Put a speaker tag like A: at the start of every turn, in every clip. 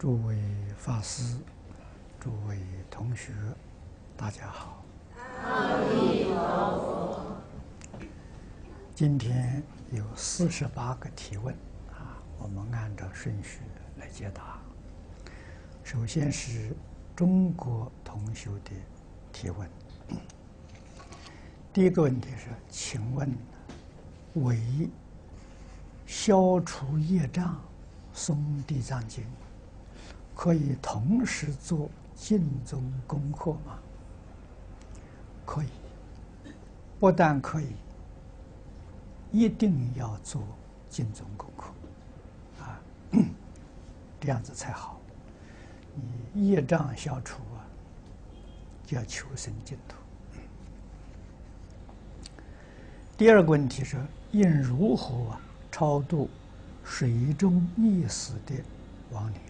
A: 诸位法师、诸位同学，大家好。
B: 阿弥陀佛。
A: 今天有48个提问我们按照顺序来解答。首先是中国同学的提问。第一个问题是：请问，为消除业障、诵地藏经，可以同时做净宗功课吗？可以，不但可以，一定要做净宗功课这样子才好。你业障消除就要求生净土。第二个问题是：应如何超度水中溺死的亡灵？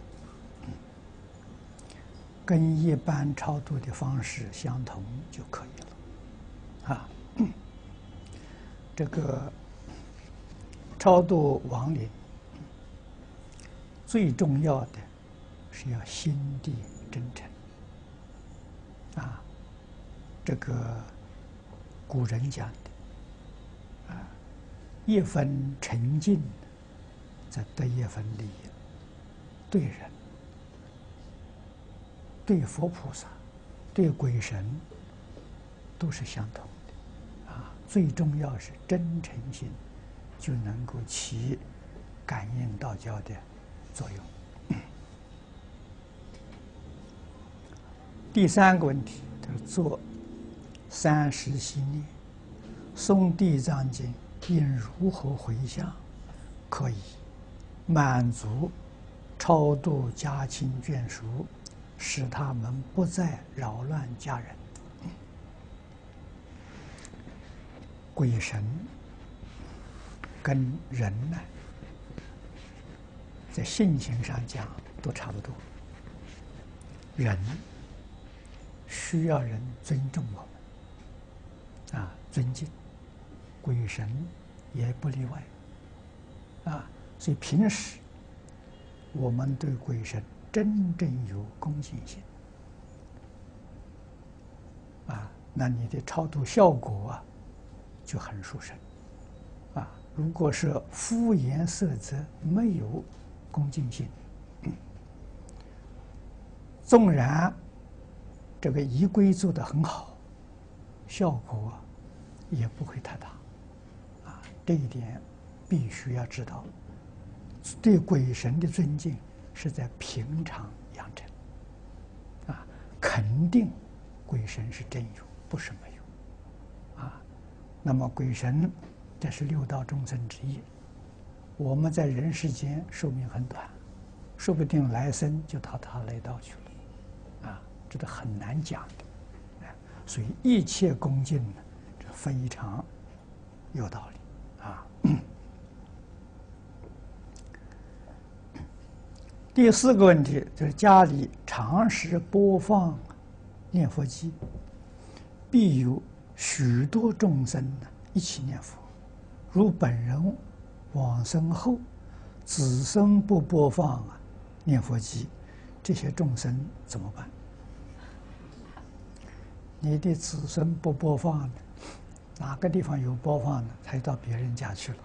A: 跟一般超度的方式相同就可以了。这个超度亡灵最重要的是要心地真诚。这个古人讲的一分诚信，则得一分利益。对人、对佛菩萨、对鬼神都是相同的最重要是真诚心，就能够起感应道交的作用。第三个问题就是做30息念，诵地藏经应如何回向，可以满足超度家亲眷属，使他们不再扰乱家人。鬼神跟人呢，在性情上讲都差不多。人需要人尊重我们尊敬，鬼神也不例外所以平时我们对鬼神真正有恭敬心那你的超度效果就很殊胜如果是敷衍塞责，没有恭敬心，纵然这个仪规做得很好，效果也不会太大这一点必须要知道。对鬼神的尊敬是在平常养成肯定鬼神是真有，不是没有那么鬼神这是6道众生之一，我们在人世间寿命很短，说不定来生就到他来道去了这个很难讲的所以一切恭敬呢，这非常有道理第4个问题就是家里长时播放念佛机，必有许多众生一起念佛，如本人往生后，子孙不播放念佛机，这些众生怎么办？你的子孙不播放哪个地方有播放呢？才到别人家去了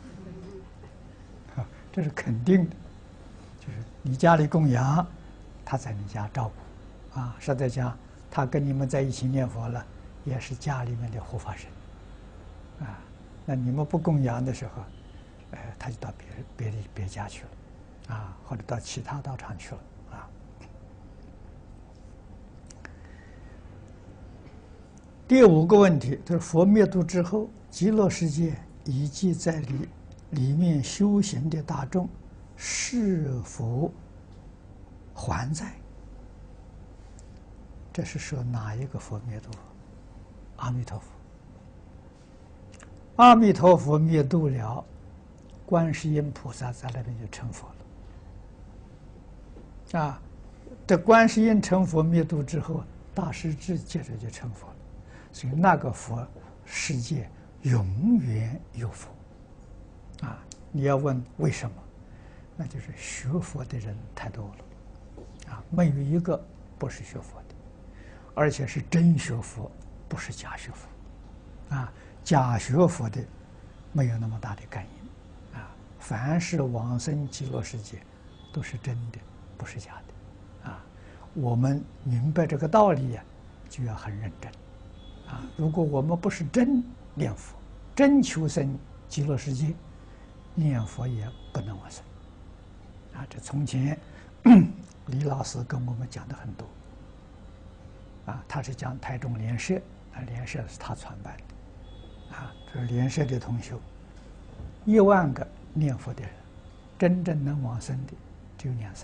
A: 这是肯定的。就是你家里供养，他在你家照顾是在家，他跟你们在一起念佛了，也是家里面的护法神那你们不供养的时候他就到别家去了或者到其他道场去了第5个问题就是佛灭度之后，极乐世界以及在里面修行的大众是否还债？这是说哪一个佛灭度？阿弥陀佛。阿弥陀佛灭度了，观世音菩萨在那边就成佛了这观世音成佛灭度之后，大势至接着就成佛了，所以那个佛世界永远有佛你要问为什么？那就是学佛的人太多没有一个不是学佛的，而且是真学佛，不是假学佛。假学佛的没有那么大的感应。凡是往生极乐世界，都是真的，不是假的。我们明白这个道理呀，就要很认真。如果我们不是真念佛，真求生极乐世界，念佛也不能往生。这从前李老师跟我们讲的很多。他是讲台中莲社，莲社是他创办的。这莲社的同学，1万个念佛的人，真正能往生的只有2、3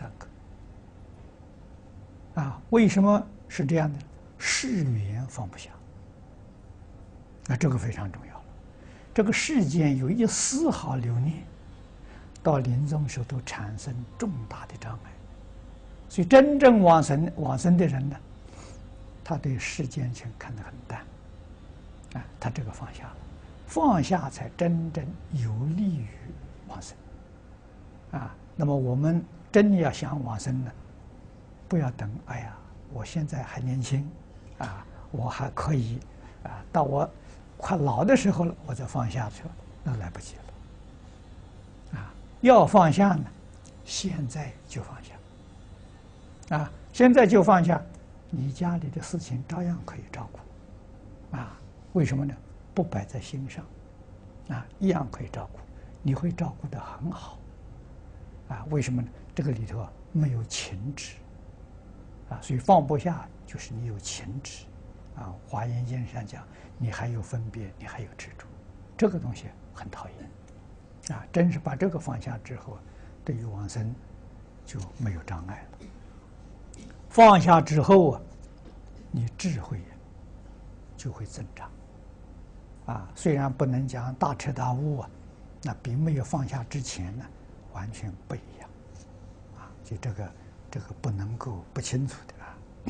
A: 个。为什么是这样的？世缘放不下。这个非常重要了。这个世间有一丝毫留念，到临终时都产生重大的障碍。所以真正往生的人呢，他对世间情看得很淡。他这个放下了，放下才真正有利于往生。那么我们真的要想往生呢，不要等，哎呀，我现在还年轻，我还可以，到我快老的时候了，我再放下去了，那来不及了。要放下呢，现在就放下。现在就放下，你家里的事情照样可以照顾。为什么呢？不摆在心上，一样可以照顾，你会照顾得很好。为什么呢？这个里头没有情执。所以放不下就是你有情执。华严经上讲，你还有分别，你还有执着，这个东西很讨厌。真是把这个放下之后，对于往生就没有障碍了。放下之后你智慧就会增长。虽然不能讲大彻大悟那比没有放下之前呢完全不一样。就这个不能够不清楚的。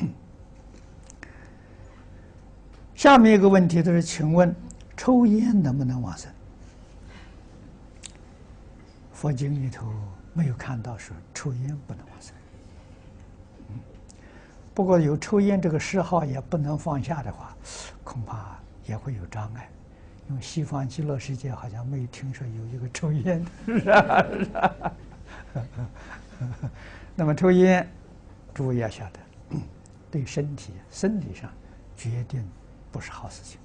A: 下面一个问题就是，请问抽烟能不能往生？佛经里头没有看到说抽烟不能往生。不过有抽烟这个嗜好也不能放下的话，恐怕也会有障碍。因为西方极乐世界好像没有听说有一个抽烟的，是吧？那么抽烟，诸位要晓得，对身体上决定不是好事情。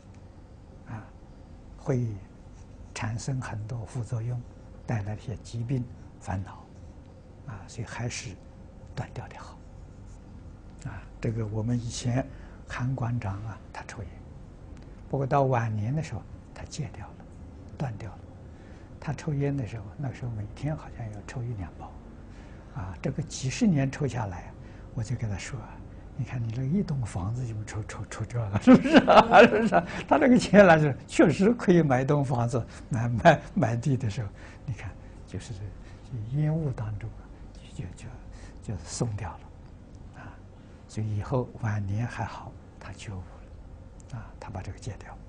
A: 会产生很多副作用，带来一些疾病烦恼。所以还是断掉的好。这个我们以前韩馆长他抽烟，不过到晚年的时候他戒掉了，断掉了。他抽烟的时候，那时候每天好像要抽1、2包。这个几十年抽下来，我就跟他说，你看你这一栋房子就抽这个，是不是？是不是？他这个钱来说，确实可以买一栋房子，买地的时候，你看就是烟雾当中就松掉了。所以以后晚年还好，他觉悟了，他把这个戒掉。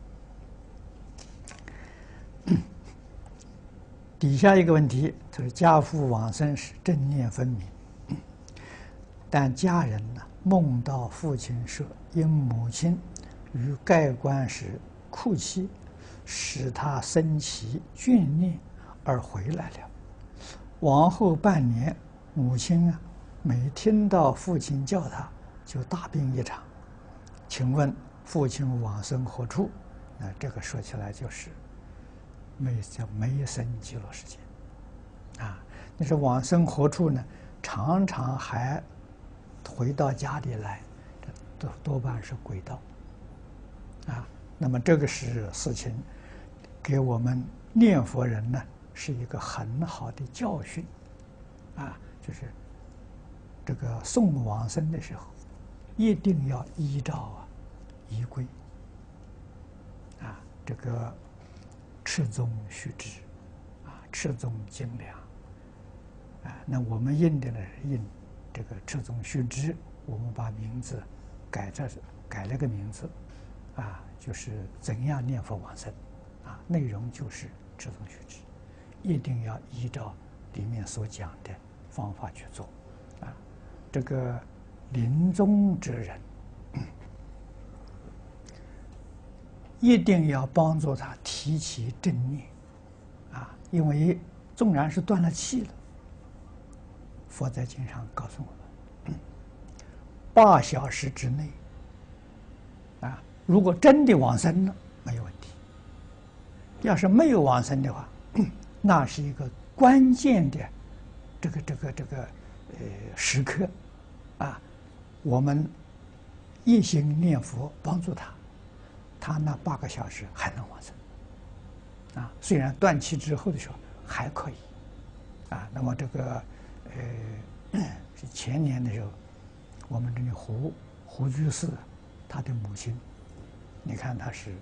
A: 底下一个问题就是家父往生时正念分明，但家人梦到父亲说因母亲于盖棺时哭泣，使他生起眷念而回来了。往后半年，母亲每听到父亲叫他，就大病一场。请问父亲往生何处？那这个说起来就是没生极乐世界。那是往生何处呢？常常还回到家里来，这多半是鬼道。那么这个是事情，给我们念佛人呢是一个很好的教训。就是这个送往生的时候，一定要依照仪规。这个持宗须知，持宗精良。那我们印的呢是印这个持宗须知，我们把名字改了个名字，就是怎样念佛往生，内容就是持宗须知，一定要依照里面所讲的方法去做。 这个临终之人，一定要帮助他提起正念，因为纵然是断了气了，佛在经上告诉我们，8小时之内，如果真的往生了，没有问题。要是没有往生的话，那是一个关键的这个时刻，我们一心念佛帮助他，他那8个小时还能往生，虽然断气之后的时候还可以，那么这个是前年的时候，我们这里胡居士他的母亲，你看他是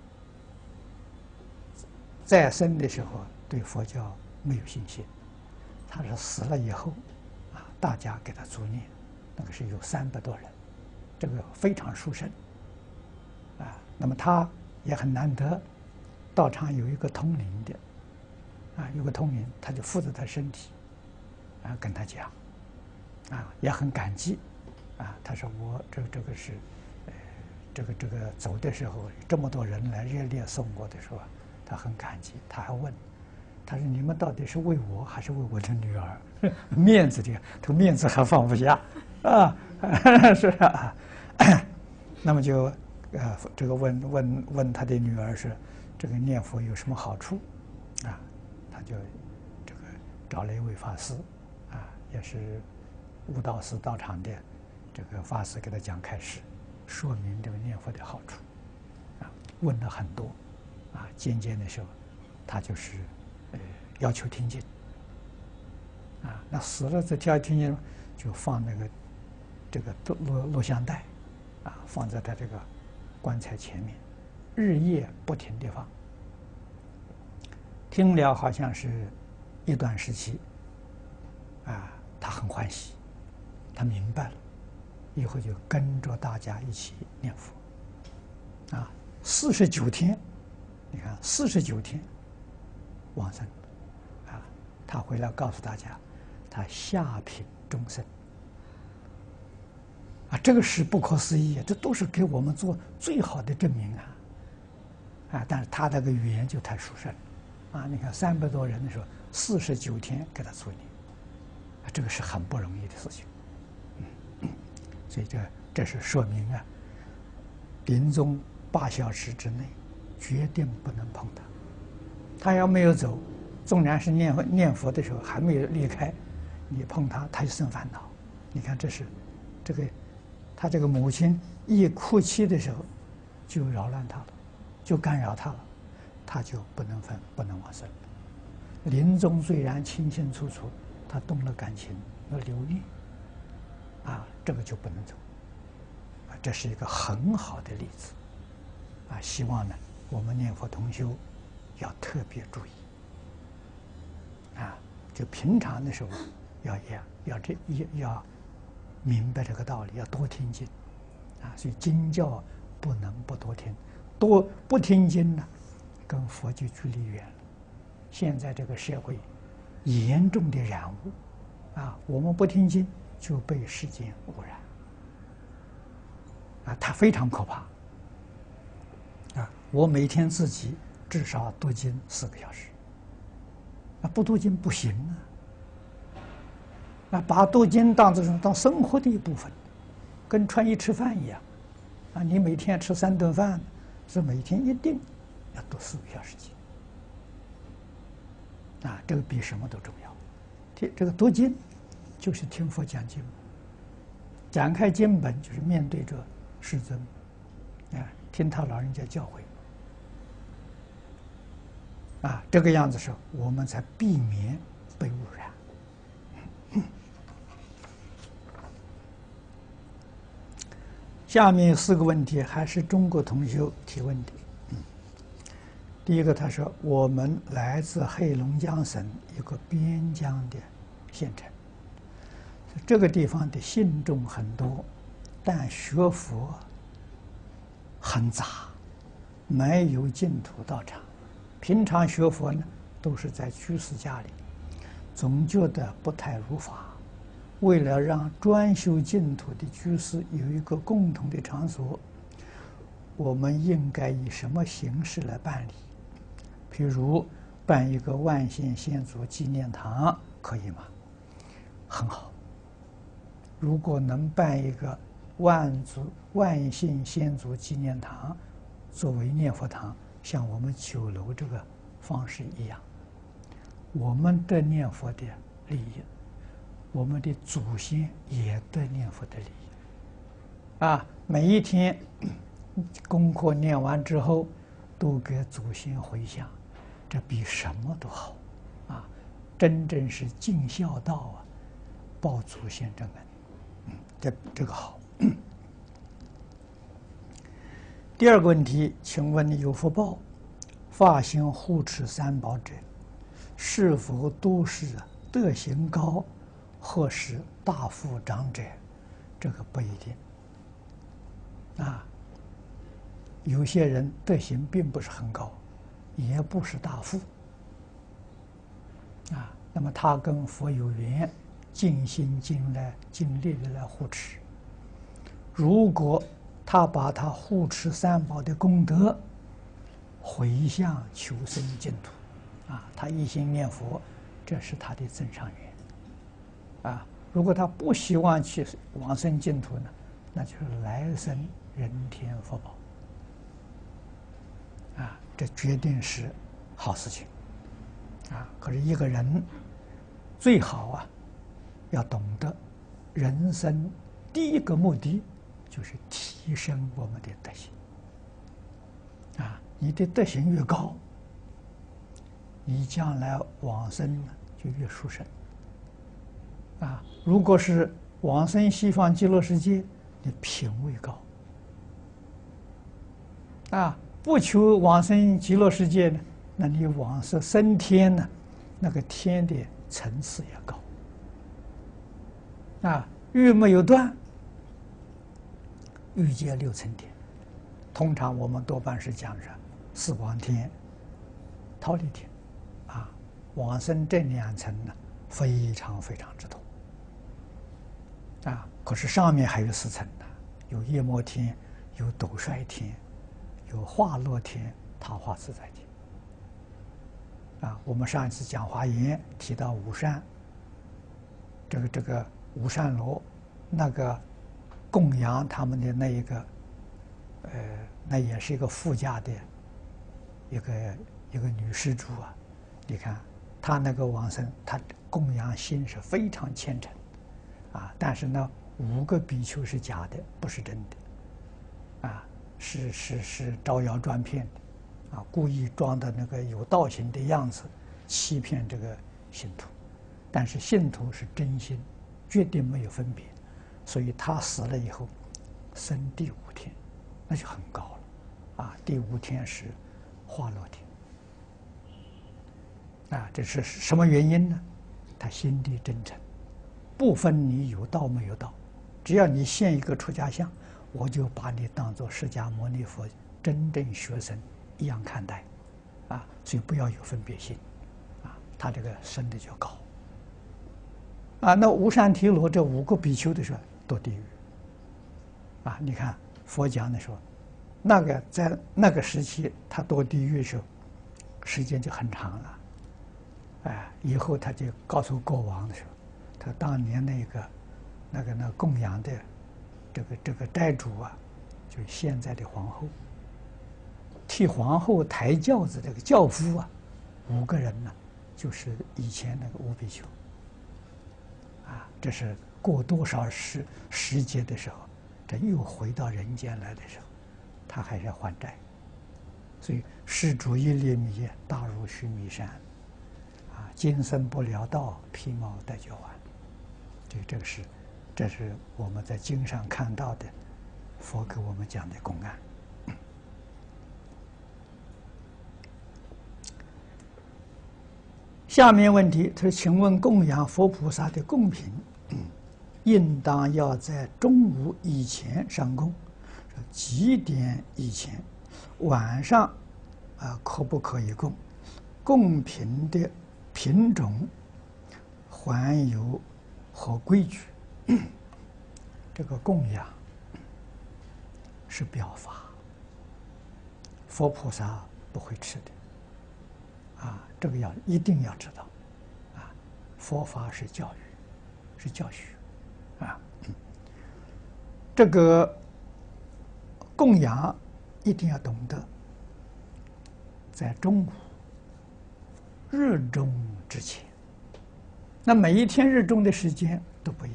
A: 在生的时候对佛教没有信心，他是死了以后，大家给他助念，那个是有300多人，这个非常殊胜，那么他也很难得，道场有一个通灵的，有个通灵，他就附着他身体，跟他讲，也很感激，他说我这个是，这个走的时候这么多人来热烈送我的时候，他很感激，他还问，他说你们到底是为我还是为我的女儿？面子的，这个面子还放不下，是啊，那么就这个问他的女儿是这个念佛有什么好处，他就这个找了一位法师，也是悟道寺道场的这个法师给他讲开始，说明这个念佛的好处，问了很多，渐渐的时候，他就是要求听经，那死了这要听经，就放那个这个录像带，放在他这个棺材前面，日夜不停地放，听了好像是一段时期，他很欢喜，他明白了，以后就跟着大家一起念佛，49天，你看49天往生，他回来告诉大家，他下品终身，这个是不可思议，这都是给我们做最好的证明但是他那个语言就太殊胜了，你看300多人的时候，49天给他助念，这个是很不容易的事情，所以这是说明临终8小时之内，决定不能碰他。他要没有走，纵然是念佛的时候还没有离开，你碰他，他就生烦恼。你看，这是他这个母亲一哭泣的时候，就扰乱他了，就干扰他了，他就不能往生。临终虽然清清楚楚，他动了感情，要留念，这个就不能走。这是一个很好的例子，希望呢我们念佛同修要特别注意，就平常的时候要明白这个道理，要多听经，所以经教不能不多听，不听经呢，跟佛就距离远了。现在这个社会严重的染污，我们不听经就被世间污染，它非常可怕。我每天自己至少读经4个小时，不读经不行把读经当生活的一部分，跟穿衣吃饭一样，你每天吃3顿饭，是每天一定要读4个小时经，这个比什么都重要。这个读经就是听佛讲经，展开经本就是面对着世尊，听他老人家教诲，这个样子时候，我们才避免被污染。下面4个问题还是中国同修提问的。第一个，他说我们来自黑龙江省一个边疆的县城，这个地方的信众很多，但学佛很杂，没有净土道场。平常学佛呢，都是在居士家里，总觉得不太如法。 为了让专修净土的居士有一个共同的场所，我们应该以什么形式来办理？譬如办一个万现先祖纪念堂，可以吗？很好。如果能办一个万现先祖纪念堂，作为念佛堂，像我们酒楼这个方式一样，我们得念佛的利益，我们的祖先也得念佛的利益。啊，每一天功课念完之后，都给祖先回向，这比什么都好。啊，真正是尽孝道啊，报祖先之恩。这个好。第二个问题，请问有福报发心护持三宝者，是否都是德行高或是大富长者？这个不一定。啊，有些人德行并不是很高，也不是大富。啊，那么他跟佛有缘，尽心尽力的来护持。如果他把他护持三宝的功德回向求生净土，啊，他一心念佛，这是他的增上缘。啊，如果他不希望去往生净土呢，那就是来生人天福报。啊，这决定是好事情。啊，可是一个人最好啊，要懂得人生第一个目的就是提升我们的德行。啊，你的德行越高，你将来往生就越殊胜。啊，如果是往生西方极乐世界，你品位高。啊，不求往生极乐世界呢，那你往生升天呢，那个天的层次也高。啊，欲没有断，欲界六层天。通常我们多半是讲着四广天、忉利天。啊，往生这两层呢，非常非常之多。啊，可是上面还有四层呢，有夜摩天，有斗率天，有化乐天、桃花自在天。啊，我们上一次讲华严提到五善，这个五善罗，那个供养他们的那一个，那也是一个富家的一个女施主啊。你看她那个往生，她供养心是非常虔诚。啊，但是呢，5个比丘是假的，不是真的。啊，是招摇撞骗的。啊，故意装的那个有道行的样子，欺骗这个信徒。但是信徒是真心，决定没有分别，所以他死了以后，升第5天，那就很高了。啊，第5天是化乐天。啊，这是什么原因呢？他心地真诚，不分你有道没有道，只要你现一个出家相，我就把你当作释迦牟尼佛真正学生一样看待。啊，所以不要有分别心。啊，他这个升的就高。啊，那无善提罗这5个比丘的时候堕地狱。啊，你看佛讲的时候，那个在那个时期他堕地狱的时候，时间就很长了。哎，以后他就告诉国王的时候，他当年那个供养的这个斋主啊，就是现在的皇后，替皇后抬轿子这个轿夫啊，5个人呢，就是以前那个5比丘。啊，这是过多少时节的时候，这又回到人间来的时候，他还是要还债。所以施主一粒米，大如须弥山。啊，今生不了道，披毛戴角丸。这是我们在经上看到的，佛给我们讲的公案。下面问题，他说：“请问供养佛菩萨的供品，应当要在中午以前上供，几点以前？晚上可不可以供？供品的品种、还有和规矩这个供养是表法，佛菩萨不会吃的，这个一定要知道，佛法是教育，是教学，这个供养一定要懂得，在中午日中之前，那每一天日中的时间都不一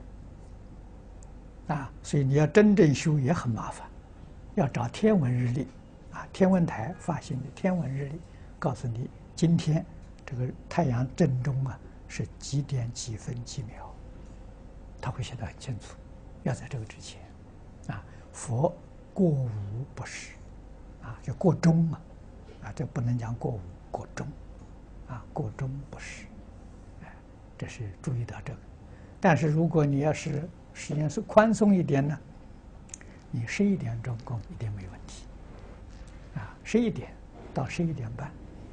A: 样，所以你要真正修也很麻烦，要找天文日历，天文台发行的天文日历，告诉你今天这个太阳正中是几点几分几秒，他会写得很清楚，要在这个之前，佛过午不食，就过中这不能讲过午，过中，过中不食，这是注意到这个。但是如果你要是时间是宽松一点呢，你11点钟供一定没问题，11点到11点半，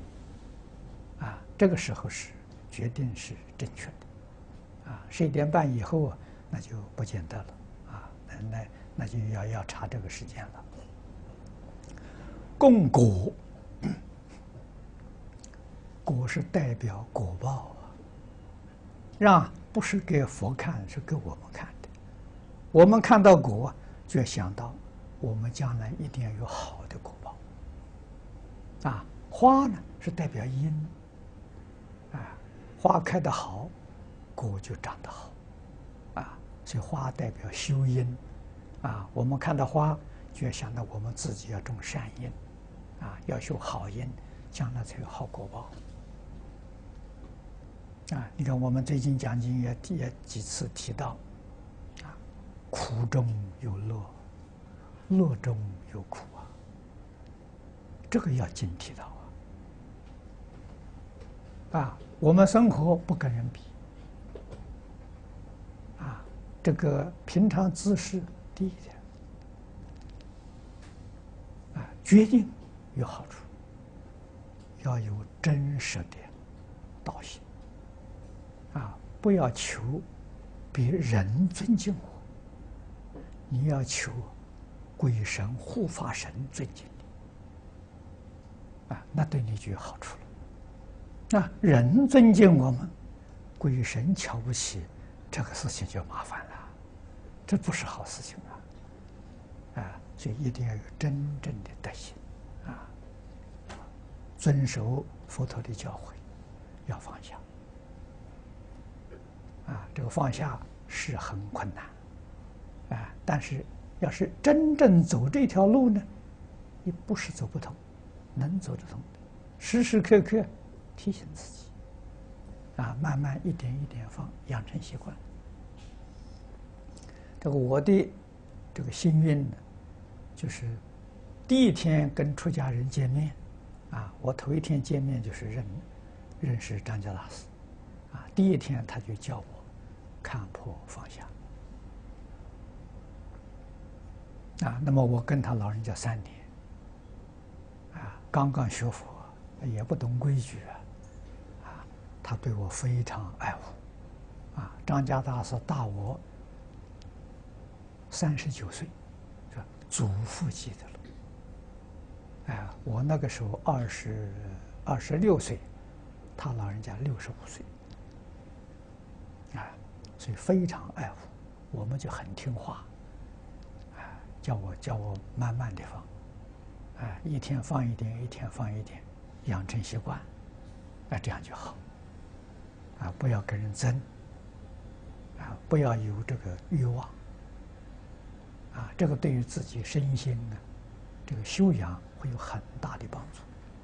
A: 这个时候是决定是正确的，11点半以后那就不见得了那就要查这个时间了。供果，果是代表果报让不是给佛看，是给我们看的。我们看到果，就要想到我们将来一定要有好的果报。花呢是代表因，花开得好，果就长得好，所以花代表修因，我们看到花就要想到我们自己要种善因，要修好因，将来才有好果报。你看我们最近讲经也几次提到，苦中有乐，乐中有苦这个要警惕到我们生活不跟人比这个平常姿势低一点决定有好处，要有真实的道心不要求比人尊敬我，你要求鬼神护法神尊敬你那对你就有好处了。人尊敬我们，鬼神瞧不起，这个事情就麻烦了，这不是好事情所以一定要有真正的德行遵守佛陀的教诲，要放下这个放下是很困难但是要是真正走这条路呢，你不是走不通，能走得通的，时时刻刻提醒自己慢慢一点一点放，养成习惯。这个我的这个幸运呢，就是第一天跟出家人见面我头一天见面就是认识张家大师第一天他就教我看破放下那么我跟他老人家3年刚刚学佛，也不懂规矩他对我非常爱护张家大师大我39岁，是吧？祖父级的了我那个时候26岁，他老人家65岁所以非常爱护我们，就很听话叫我慢慢的放一天放一点，一天放一点，养成习惯这样就好不要跟人争不要有这个欲望这个对于自己身心这个修养会有很大的帮助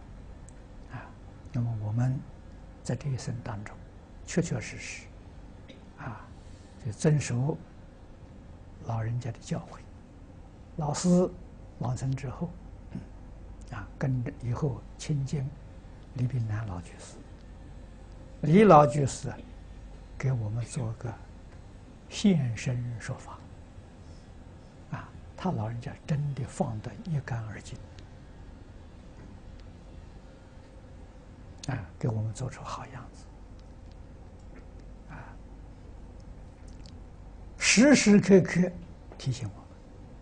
A: 那么我们在这一生当中确确实实就遵守老人家的教诲。老师往生之后跟着以后亲近李炳南老居士，李老居士给我们做个现身说法他老人家真的放得一干二净给我们做出好样子时时刻刻提醒我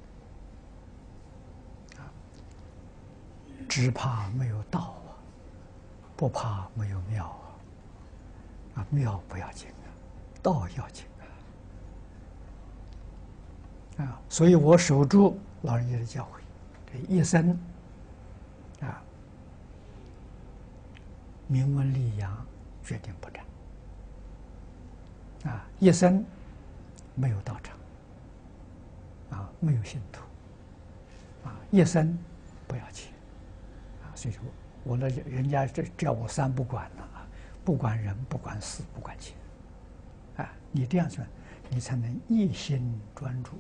A: 们啊，只怕没有道啊，不怕没有妙啊，妙不要紧啊，道要紧啊，所以我守住老人家的教诲，这一生啊，名闻利养决定不沾啊，一生没有道场啊，没有信徒啊，一生不要钱啊，所以说我的人家这叫我三不管了啊，不管人，不管事，不管钱啊，你这样做，你才能一心专注。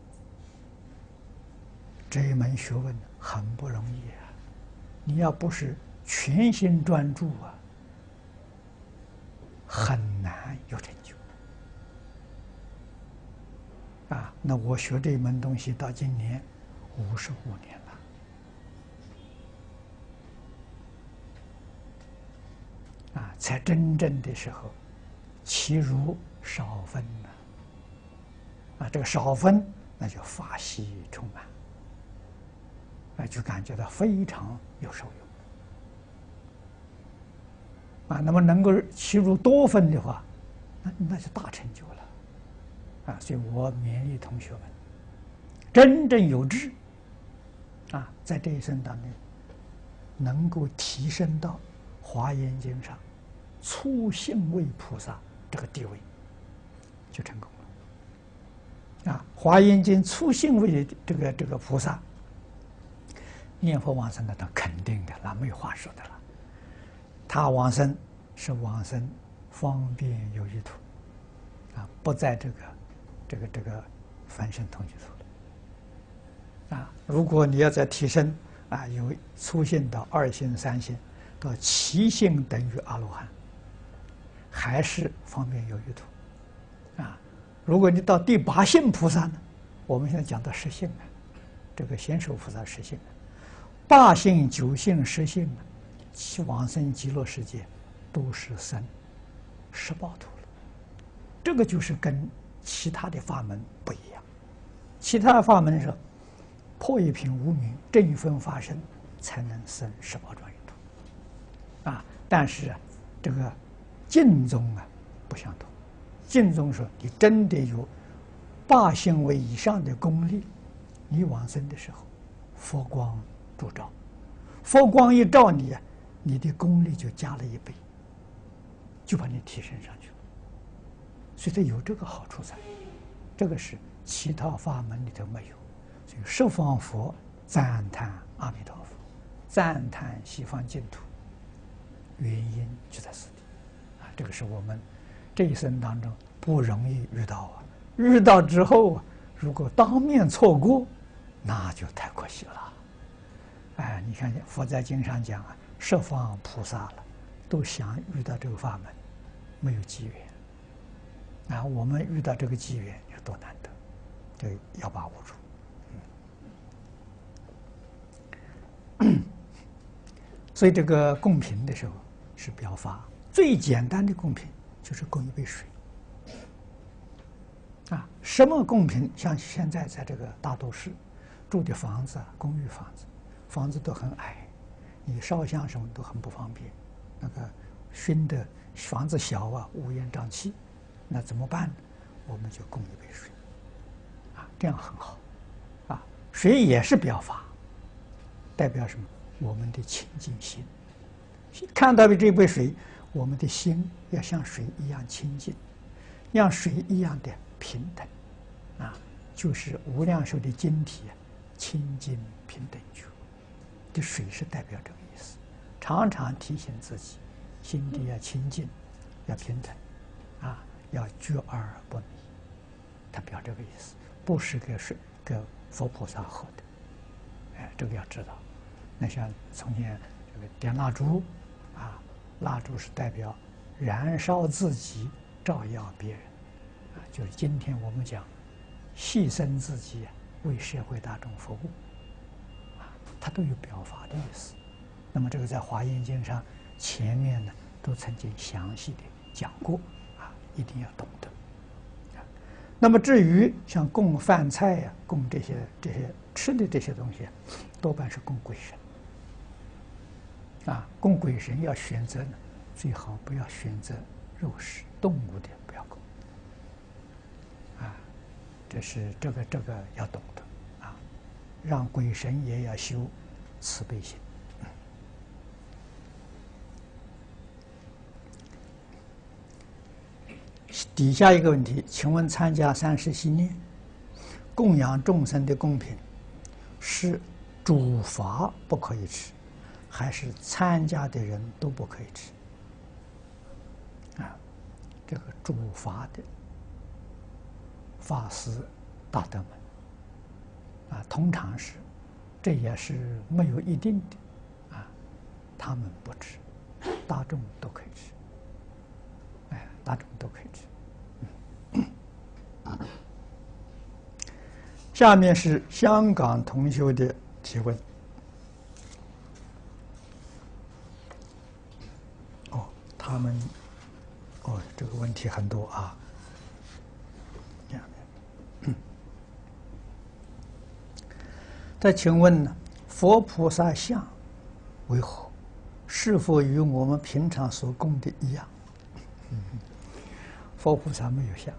A: 这一门学问很不容易啊！你要不是全心专注啊，很难有成就啊。那我学这一门东西到今年55年了啊，才真正的时候，其如少分呢啊，这个少分那就法喜充满。就感觉到非常有受用啊。那么能够其入多分的话，那就大成就了啊。所以我勉励同学们，真正有志啊，在这一生当中能够提升到《华严经》上初信位菩萨这个地位，就成功了啊。《华严经》初信位的这个菩萨。念佛往生的，他肯定的，那没有话说的了。他往生是往生方便有余土，啊，不在这个凡圣同居土了。啊，如果你要再提升啊，由初信到二信、三信，到七信等于阿罗汉，还是方便有余土。啊，如果你到第八信菩萨呢，我们现在讲到十信了，这个贤首菩萨十信了。八信、九信、十信呢，其往生极乐世界都是生十报土了。这个就是跟其他的法门不一样。其他的法门是破一品无明，正一分发生，才能生十报庄严土。啊，但是啊，这个净宗啊不相同。净宗说，你真的有八信位以上的功力，你往生的时候，佛光助照，佛光一照你啊，你的功力就加了1倍，就把你提升上去了。所以它有这个好处在，这个是其他法门里头没有。所以十方佛赞叹阿弥陀佛，赞叹西方净土，原因就在此地啊。这个是我们这一生当中不容易遇到啊，遇到之后啊，如果当面错过，那就太可惜了。哎，你看佛在经上讲啊，十方菩萨了，都想遇到这个法门，没有机缘啊。我们遇到这个机缘有多难得，这要把握住。所以这个供品的时候是表法，最简单的供品就是供一杯水啊。什么供品？像现在在这个大都市住的房子啊，公寓房子都很矮，你烧香什么都很不方便。那个熏的房子小啊，乌烟瘴气，那怎么办呢？我们就供一杯水，啊，这样很好，啊，水也是表法，代表什么？我们的清净心。看到的这杯水，我们的心要像水一样清净，像水一样的平等，啊，就是无量寿的经体啊，清净平等觉。这水是代表这个意思，常常提醒自己，心地要清净，要平等，啊，要觉而不迷，它表这个意思，不是给佛菩萨喝的，哎，这个要知道。那像从前这个点蜡烛，啊，蜡烛是代表燃烧自己，照耀别人，啊，就是今天我们讲牺牲自己，为社会大众服务。它都有表法的意思，那么这个在《华严经》上前面呢都曾经详细的讲过啊，一定要懂得。 那么至于像供饭菜呀、供这些吃的这些东西，多半是供鬼神。供鬼神要选择呢，最好不要选择肉食动物的，不要供。这是这个要懂得让鬼神也要修慈悲心。底下一个问题，请问参加30系念，供养众生的供品，是主法不可以吃，还是参加的人都不可以吃？这个主法的法师大德们通常是，这也是没有一定的他们不吃，大众都可以吃。大众都可以吃。下面是香港同修的提问。他们这个问题很多啊。再请问呢，佛菩萨像为何？是否与我们平常所供的一样？佛菩萨没有像，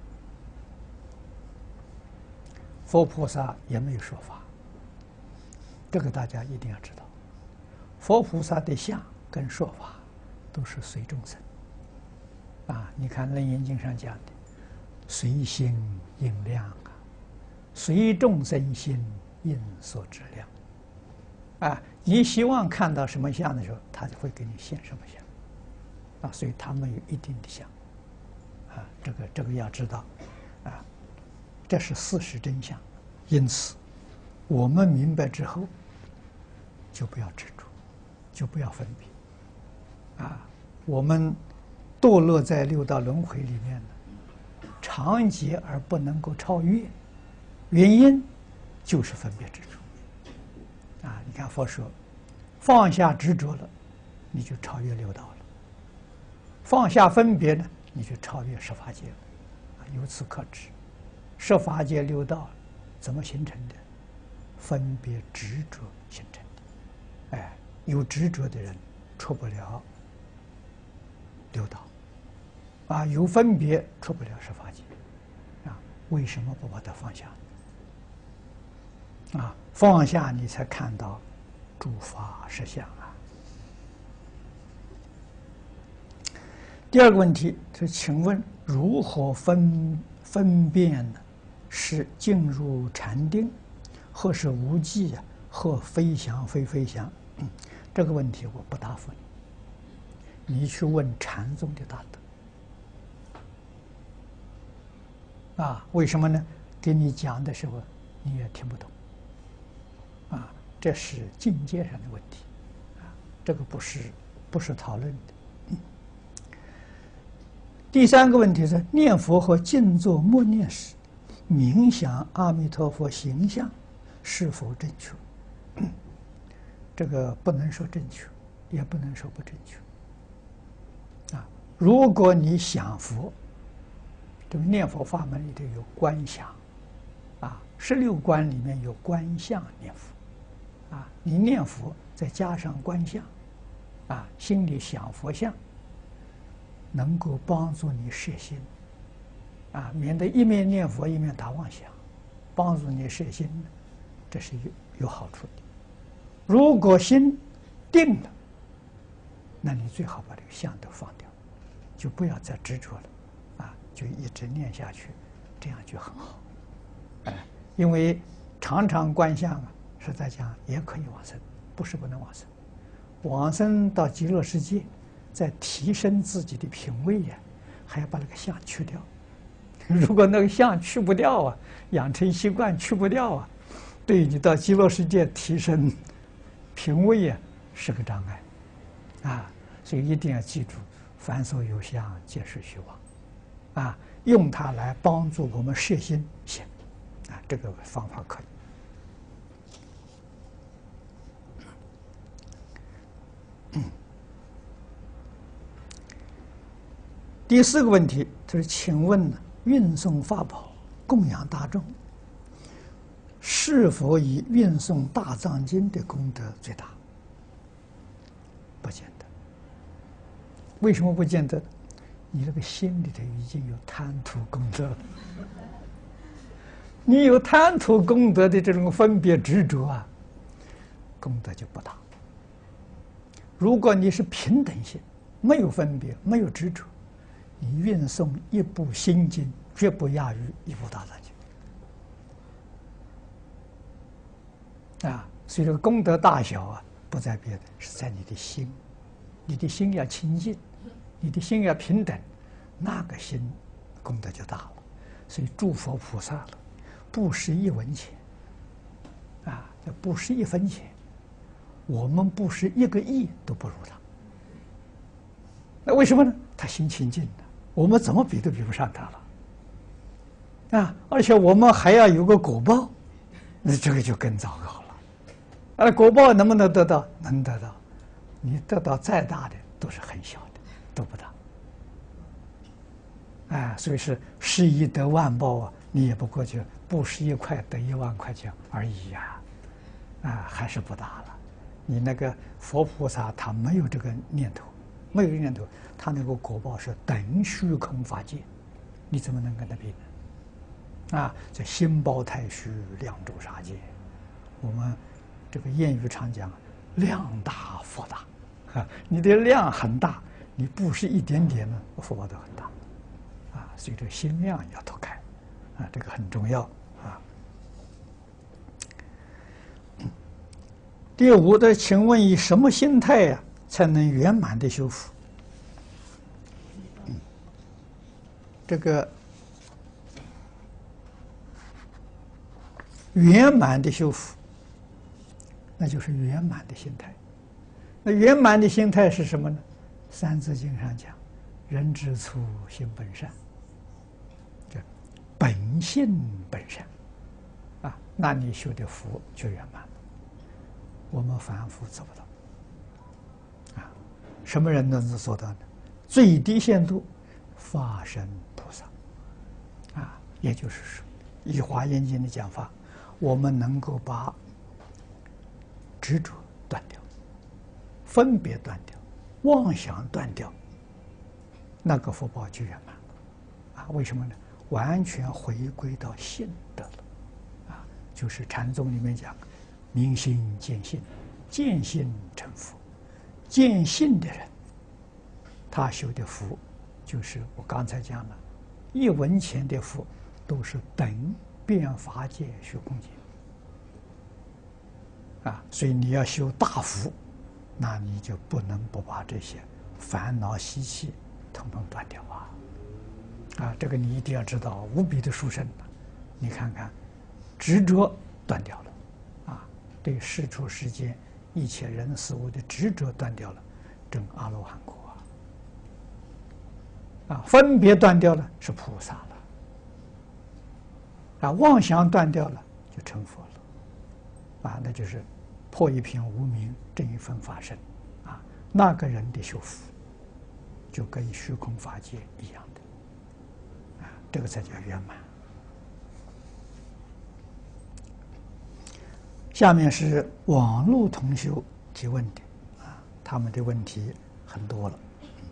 A: 佛菩萨也没有说法，这个大家一定要知道。佛菩萨的像跟说法都是随众生你看《楞严经》上讲的，随心应量随众生心应所知量你希望看到什么像的时候，他就会给你现什么像所以他们有一定的像这个要知道这是事实真相。因此我们明白之后，就不要执着，就不要分别我们堕落在六道轮回里面长劫而不能够超越，原因就是分别执着你看佛说，放下执着了，你就超越六道了；放下分别呢，你就超越十法界了由此可知，十法界六道怎么形成的？分别执着形成的。有执着的人出不了六道有分别出不了十法界为什么不把它放下放下你才看到诸法实相第二个问题是，请问如何分辨呢？是进入禅定，或是无记或飞翔非飞翔？这个问题我不答复你，你去问禅宗的大德为什么呢？给你讲的时候你也听不懂这是境界上的问题这个不是讨论的。第三个问题是，念佛和静坐默念时冥想阿弥陀佛形象是否正确？这个不能说正确，也不能说不正确如果你想佛，这个念佛法门里头有观想16观里面有观相念佛你念佛再加上观相心里想佛像，能够帮助你摄心免得一面念佛一面打妄想，帮助你摄心，这是有好处的。如果心定了，那你最好把这个相都放掉，就不要再执着了就一直念下去，这样就很好因为常常观相实在讲也可以往生，不是不能往生。往生到极乐世界，在提升自己的品位还要把那个相去掉。如果那个相去不掉养成习惯去不掉对你到极乐世界提升品位是个障碍所以一定要记住，凡所有相，皆是虚妄用它来帮助我们摄心行这个方法可以。第4个问题就是，请问运送法宝供养大众，是否以运诵大藏经的功德最大？不见得。为什么不见得？你这个心里头已经有贪图功德了。你有贪图功德的这种分别执着啊，功德就不大。如果你是平等心，没有分别，没有执着，你运诵一部心经，绝不亚于一部大藏经。啊，所以这个功德大小啊，不在别的，是在你的心。你的心要清净，你的心要平等，那个心功德就大了。所以诸佛菩萨了，布施1文钱，啊，要布施1分钱，我们布施1个亿都不如他。那为什么呢？他心清净的，我们怎么比都比不上他了。啊，而且我们还要有个果报，那这个就更糟糕了。果报能不能得到？能得到。你得到再大的都是很小的，都不大。所以是施1得万报啊，你也不过去布施1块得1万块钱而已呀，还是不大了。你那个佛菩萨他没有这个念头，没有念头，他那个果报是等虚空法界，你怎么能跟他比呢？这心包太虚，量周沙界。我们这个谚语常讲，量大福大。你的量很大，你布施一点点呢，福报都很大。所以这个心量要拓开，这个很重要。第5的，请问以什么心态呀，才能圆满的修福？这个圆满的修福，那就是圆满的心态。那圆满的心态是什么呢？《三字经》上讲：“人之初，性本善。”这本性本善，那你修的福就圆满了。我们凡夫做不到。什么人能做到呢？最低限度，法身菩萨。也就是说，以《华严经》的讲法，我们能够把执着断掉，分别断掉，妄想断掉，那个福报就圆满了。为什么呢？完全回归到性德了。就是禅宗里面讲，明心见性，见性成佛。见性的人，他修的福，就是我刚才讲的，1文钱的福，都是等变法界虚空界。所以你要修大福，那你就不能不把这些烦恼习气统统断掉这个你一定要知道，无比的殊胜。你看看，执着断掉了，对世出世间一切人事物的执着断掉了，证阿罗汉果分别断掉了，是菩萨了。妄想断掉了，就成佛了。那就是破一片无明，证一分法身。那个人的修福，就跟虚空法界一样的。这个才叫圆满。下面是网络同修提问的，他们的问题很多了。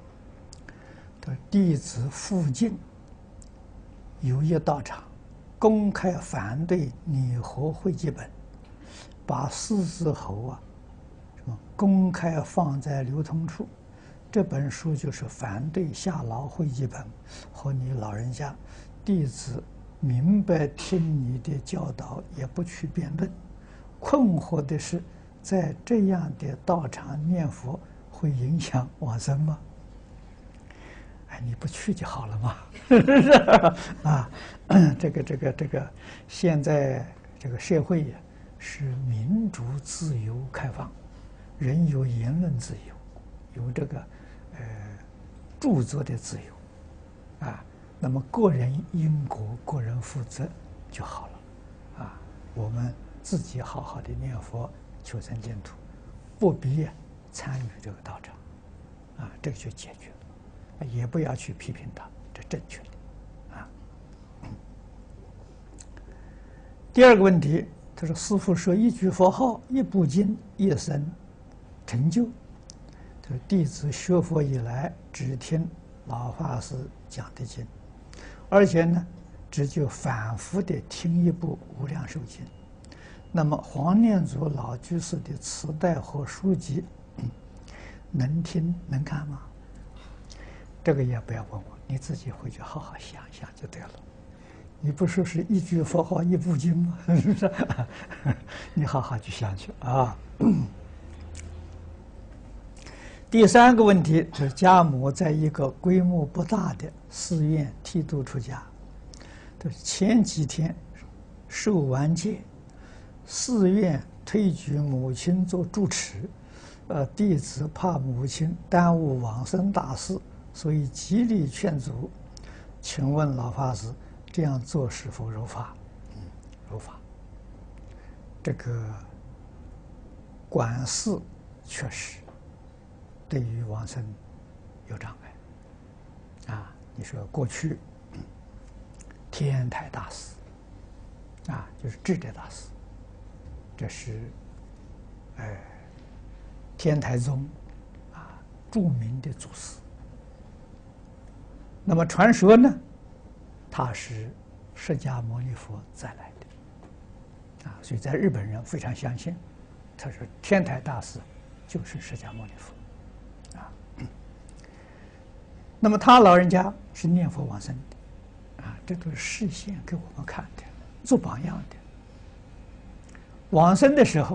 A: 弟子附近有一道场公开反对拟合会记本，把狮子猴公开放在流通处。这本书就是反对夏老会记本和你老人家。弟子明白听你的教导，也不去辩论。困惑的是，在这样的道场念佛会影响往生吗？你不去就好了嘛，是不是？这个，现在这个社会呀，是民主、自由、开放，人有言论自由，有这个著作的自由，那么个人因果，个人负责就好了，我们自己好好的念佛，求生净土，不必参与这个道场，这个就解决了，也不要去批评他，这正确的， 第二个问题，他说：“师父说一句佛号、一部经、一生成就。他说弟子学佛以来，只听老法师讲的经，而且呢，只就反复的听一部《无量寿经》。那么黄念祖老居士的磁带和书籍，能听能看吗？这个也不要问我，你自己回去好好想一想就对了。你不说是一句佛号一部经吗？是不是？你好好去想去啊。第三个问题是，家母在一个规模不大的寺院剃度出家，前几天受完戒，寺院推举母亲做住持，弟子怕母亲耽误往生大事，所以极力劝阻。请问老法师，这样做是否如法？如法。这个管事确实对于往生有障碍啊！你说过去天台大师啊，就是智者大师，这是天台宗啊著名的祖师。那么传说呢，他是释迦牟尼佛再来的啊，所以在日本人非常相信，他说天台大师就是释迦牟尼佛。那么他老人家是念佛往生的，啊，这都是示现给我们看的，做榜样的。往生的时候，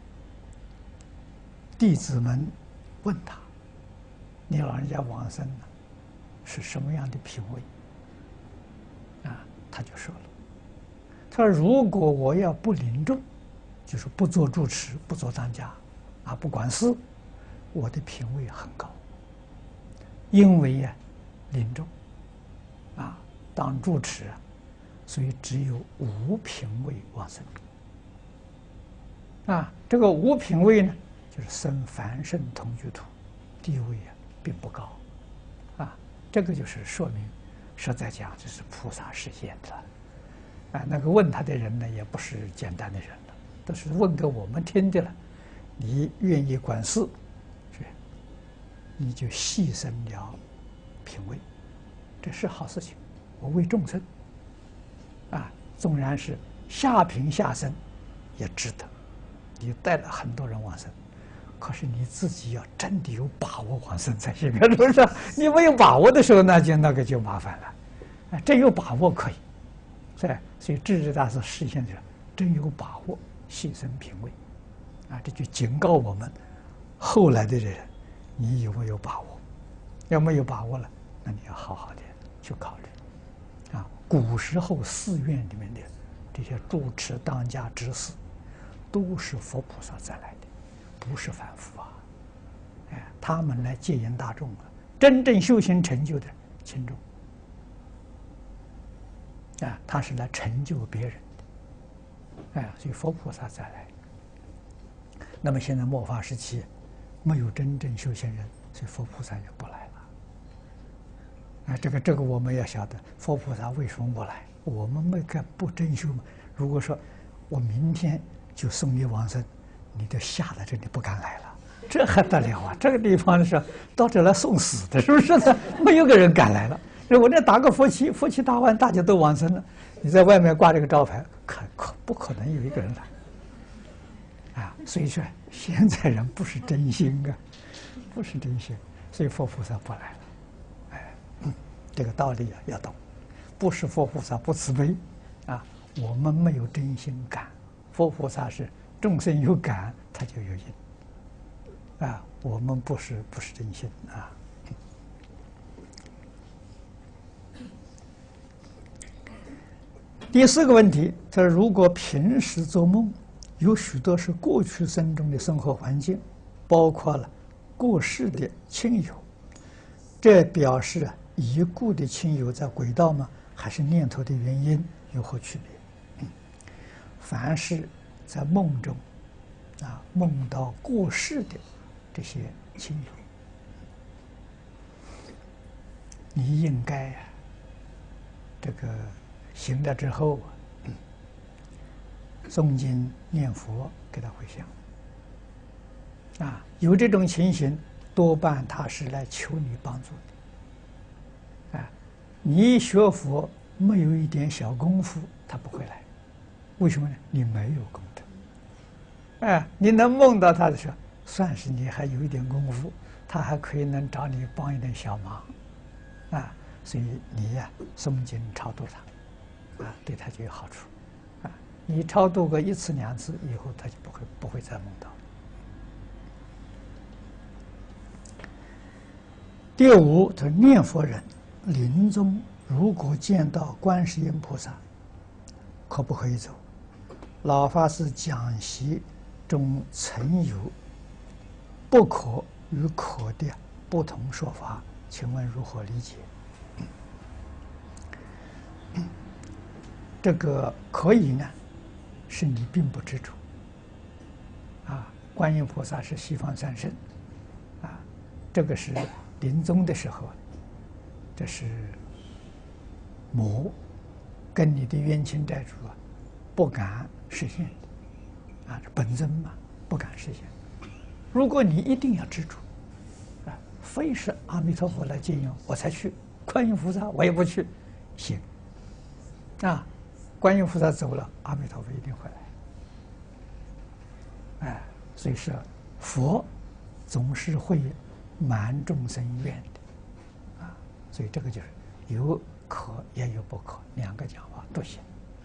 A: 弟子们问他：“你老人家往生了，是什么样的品位？”啊，他就说了：“他说如果我要不临终，就是不做住持，不做当家，啊，不管事，我的品位很高。”因为呀，临终啊，当住持啊，所以只有五品位往生。啊，这个五品位呢，就是生凡圣同居土，地位啊并不高。啊，这个就是说明，实在讲这是菩萨实现的。啊，那个问他的人呢，也不是简单的人了，都是问给我们听的了。你愿意管事，你就牺牲了品位，这是好事情。我为众生，啊，纵然是下品下生，也值得。你带了很多人往生，可是你自己要真的有把握往生才行，是不是？你没有把握的时候，那就麻烦了。啊，真有把握可以，是吧？所以智者大师实现的真有把握，牺牲品位，啊，这就警告我们后来的人。你有没有把握？要没有把握了，那你要好好的去考虑。啊，古时候寺院里面的这些住持当家执事，都是佛菩萨再来的，不是凡夫啊。哎，他们来戒引大众啊，真正修行成就的轻重。啊，他是来成就别人的。哎，所以佛菩萨再来。那么现在末法时期。没有真正修行人，所以佛菩萨也不来了。啊，这个我们要晓得，佛菩萨为什么不来？我们没个不真修嘛。如果说我明天就送你往生，你都吓得这里不敢来了，这还得了啊？这个地方是到这来送死的，是不是呢？没有个人敢来了。我这打个佛旗，佛旗打完，大家都往生了，你在外面挂这个招牌，不可能有一个人来。啊，所以说现在人不是真心啊，不是真心，所以佛菩萨不来了。哎，这个道理啊要懂，不是佛菩萨不慈悲，啊，我们没有真心感，佛菩萨是众生有感，他就有因。啊，我们不是真心啊。第四个问题，他说如果平时做梦。有许多是过去生中的生活环境，包括了过世的亲友，这表示已故的亲友在轨道吗？还是念头的原因有何区别？凡是在梦中啊梦到过世的这些亲友，你应该这个醒了之后诵经念佛给他回向。有这种情形，多半他是来求你帮助的。你学佛没有一点小功夫，他不会来。为什么呢？你没有功德。你能梦到他的时候，算是你还有一点功夫，他还可以能找你帮一点小忙。所以你呀，诵经超度他，对他就有好处。你超度个1次2次以后，他就不会再梦到。第5，他念佛人临终如果见到观世音菩萨，可不可以走？老法师讲习中曾有不可与可的不同说法，请问如何理解？这个可以呢，是你并不执着。观音菩萨是西方三圣，这个是临终的时候，这是魔跟你的冤亲债主不敢实现，这本真嘛，不敢实现。如果你一定要执着，非是阿弥陀佛来接引我才去，观音菩萨我也不去，行。观音菩萨走了，阿弥陀佛一定会来。所以说，佛总是会满众生愿的，所以这个就是有可也有不可，两个讲法都行。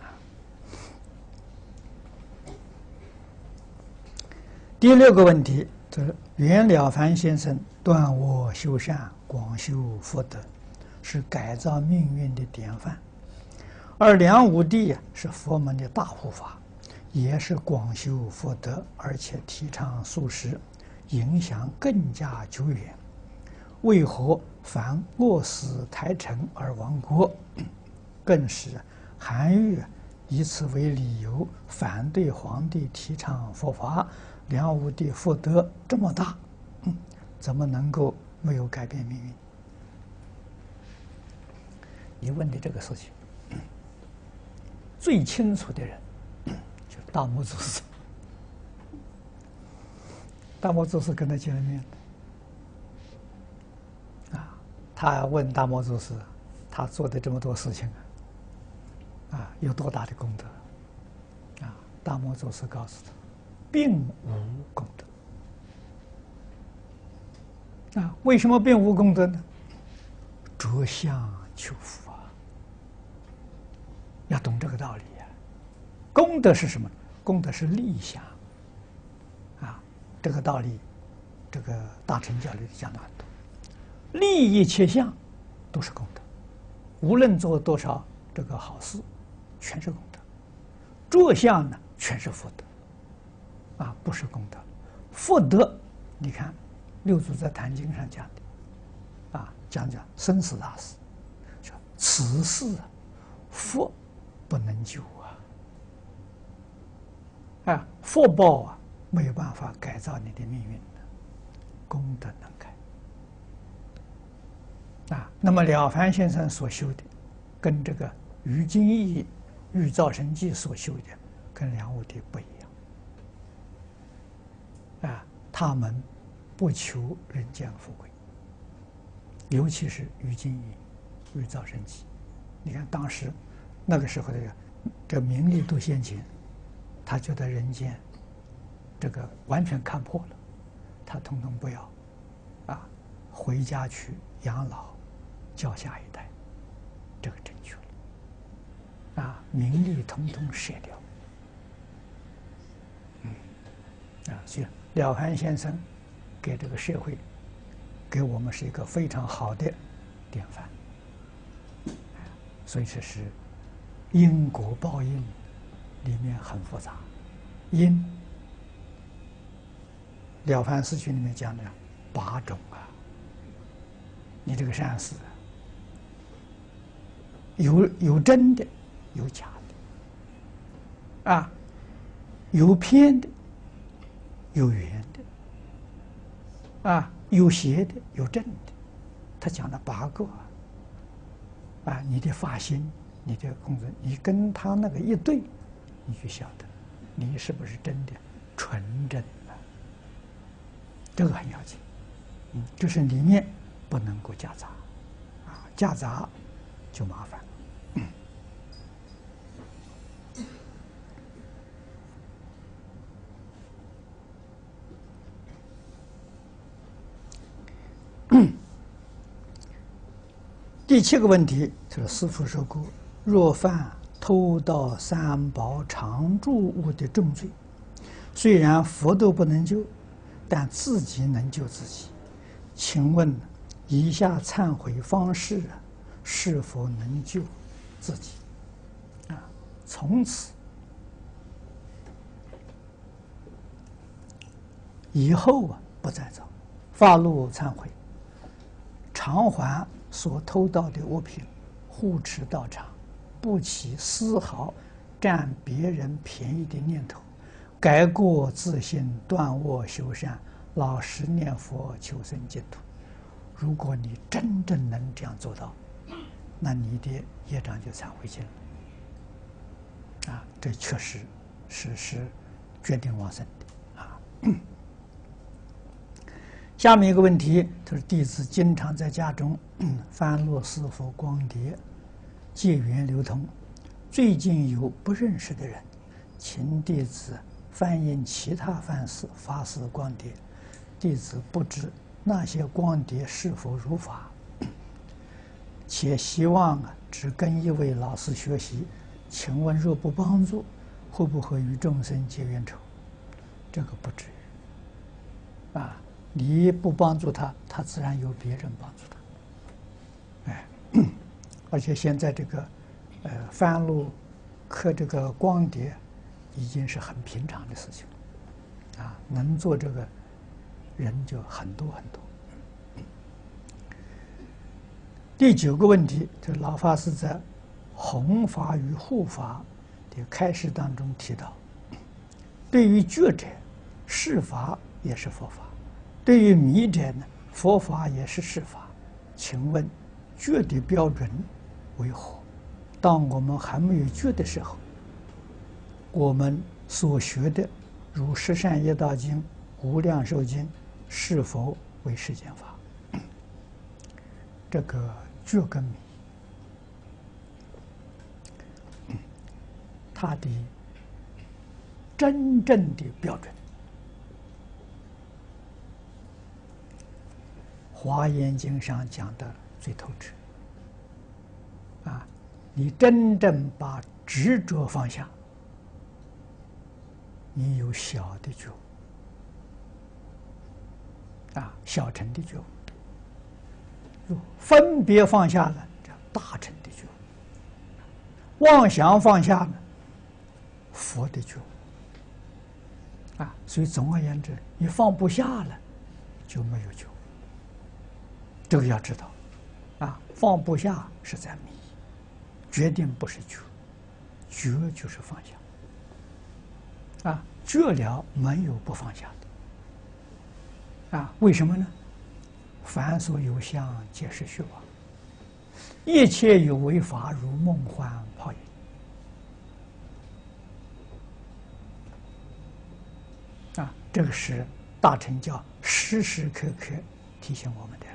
A: 第6个问题，就是袁了凡先生断我修善，广修福德，是改造命运的典范。而梁武帝是佛门的大护法，也是广修福德，而且提倡素食，影响更加久远。为何凡饿死台城而亡国？更是韩愈以此为理由反对皇帝提倡佛法。梁武帝福德这么大，怎么能够没有改变命运？你问的这个事情，最清楚的人就是大摩祖师。大摩祖师跟他见了面，他问大摩祖师，他做的这么多事情有多大的功德？大摩祖师告诉他，并无功德。为什么并无功德呢？着相求福要懂这个道理功德是什么？功德是利想这个道理，这个大乘教里讲的很多。利益切相都是功德，无论做多少这个好事，全是功德。着相呢，全是福德，不是功德。福德，你看六祖在《坛经》上讲的，讲生死大事，说此事福不能救福报没有办法改造你的命运的，功德能改。那么了凡先生所修的，跟这个于金义、玉造神记所修的，跟梁武帝不一样。他们不求人间富贵，尤其是于金义、玉造神记。你看当时那个时候的这名利都先前，他觉得人间这个完全看破了，他统统不要，回家去养老，教下一代，这个正确了，名利统统舍掉，所以了凡先生给这个社会，给我们是一个非常好的典范，所以这是因果报应里面很复杂，因了凡四训里面讲的8种你这个善事有真的，有假的，有偏的，有圆的，有邪的，有正的。他讲了8个你的发心，你的工作，你跟他那个一对，你就晓得你是不是真的纯正的？这个很要紧。就是里面不能够夹杂，夹杂就麻烦。第7个问题就是师父说过，若犯偷盗三宝常住物的重罪，虽然佛都不能救，但自己能救自己。请问以下忏悔方式是否能救自己？从此以后不再造，发怒忏悔，偿还所偷盗的物品，护持道场，不起丝毫占别人便宜的念头，改过自新，断恶修善，老实念佛，求生净土。如果你真正能这样做到，那你的业障就忏悔尽了。这确实是决定往生的。下面一个问题，就是弟子经常在家中翻录师父光碟，借缘流通。最近有不认识的人，请弟子翻印其他法师光碟，弟子不知那些光碟是否如法，且希望只跟一位老师学习。请问若不帮助，会不会与众生结冤仇？这个不至于。你不帮助他，他自然有别人帮助他。而且现在这个翻录刻这个光碟，已经是很平常的事情了。能做这个人就很多很多。第9个问题，这老法师在弘法与护法的开示当中提到，对于觉者，是法也是佛法；对于迷者呢，佛法也是是法。请问，觉的标准为何？当我们还没有觉的时候，我们所学的如《十善业道经》《无量寿经》，是否为世间法？这个觉跟迷，它的真正的标准，《华严经》上讲的最透彻。你真正把执着放下，你有小的觉悟，小乘的觉悟；分别放下了，这大乘的觉悟；妄想放下了，佛的觉悟。所以总而言之，你放不下了，就没有觉悟。这个要知道，放不下是在迷，决定不是觉，觉就是放下。觉了没有不放下的。为什么呢？凡所有相，皆是虚妄；一切有为法，如梦幻泡影。这个是大乘教时时刻刻提醒我们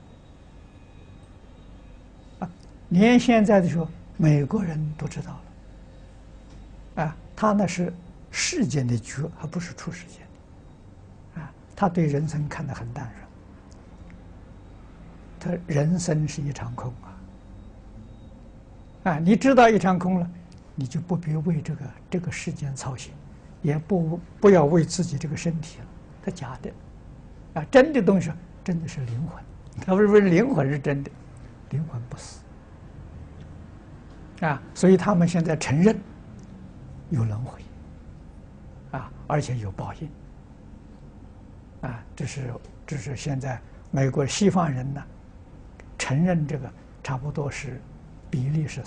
A: 的。连现在的时候，美国人都知道了。他那是世间的觉，而不是出世间的。他对人生看得很淡然。他人生是一场空你知道一场空了，你就不必为这个世间操心，也不要为自己这个身体了，它假的。真的东西，真的是灵魂。他不是灵魂是真的，灵魂不死。所以他们现在承认有轮回，而且有报应。这是现在美国西方人呢承认这个，差不多是比例是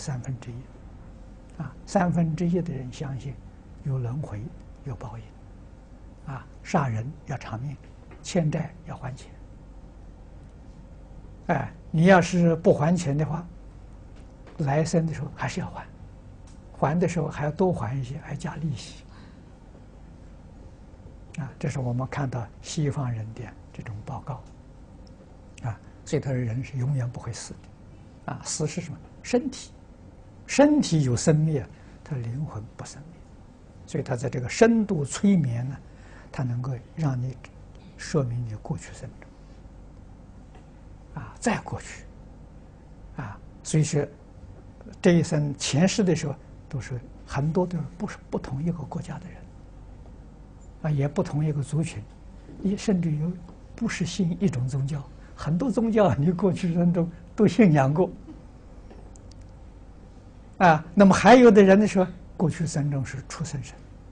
A: 1/3。1/3的人相信有轮回，有报应。杀人要偿命，欠债要还钱。你要是不还钱的话，来生的时候还是要还，还的时候还要多还一些，还加利息。 这是我们看到西方人的这种报告，所以他说人是永远不会死的，死是什么？身体有生灭，他灵魂不生灭，所以他在这个深度催眠呢，他能够让你说明你过去生中，再过去，所以说这一生前世的时候，都是很多都是不同一个国家的人，也不同一个族群，甚至有不是信一种宗教，很多宗教你过去生中都信仰过，那么还有的人呢说过去生中是畜生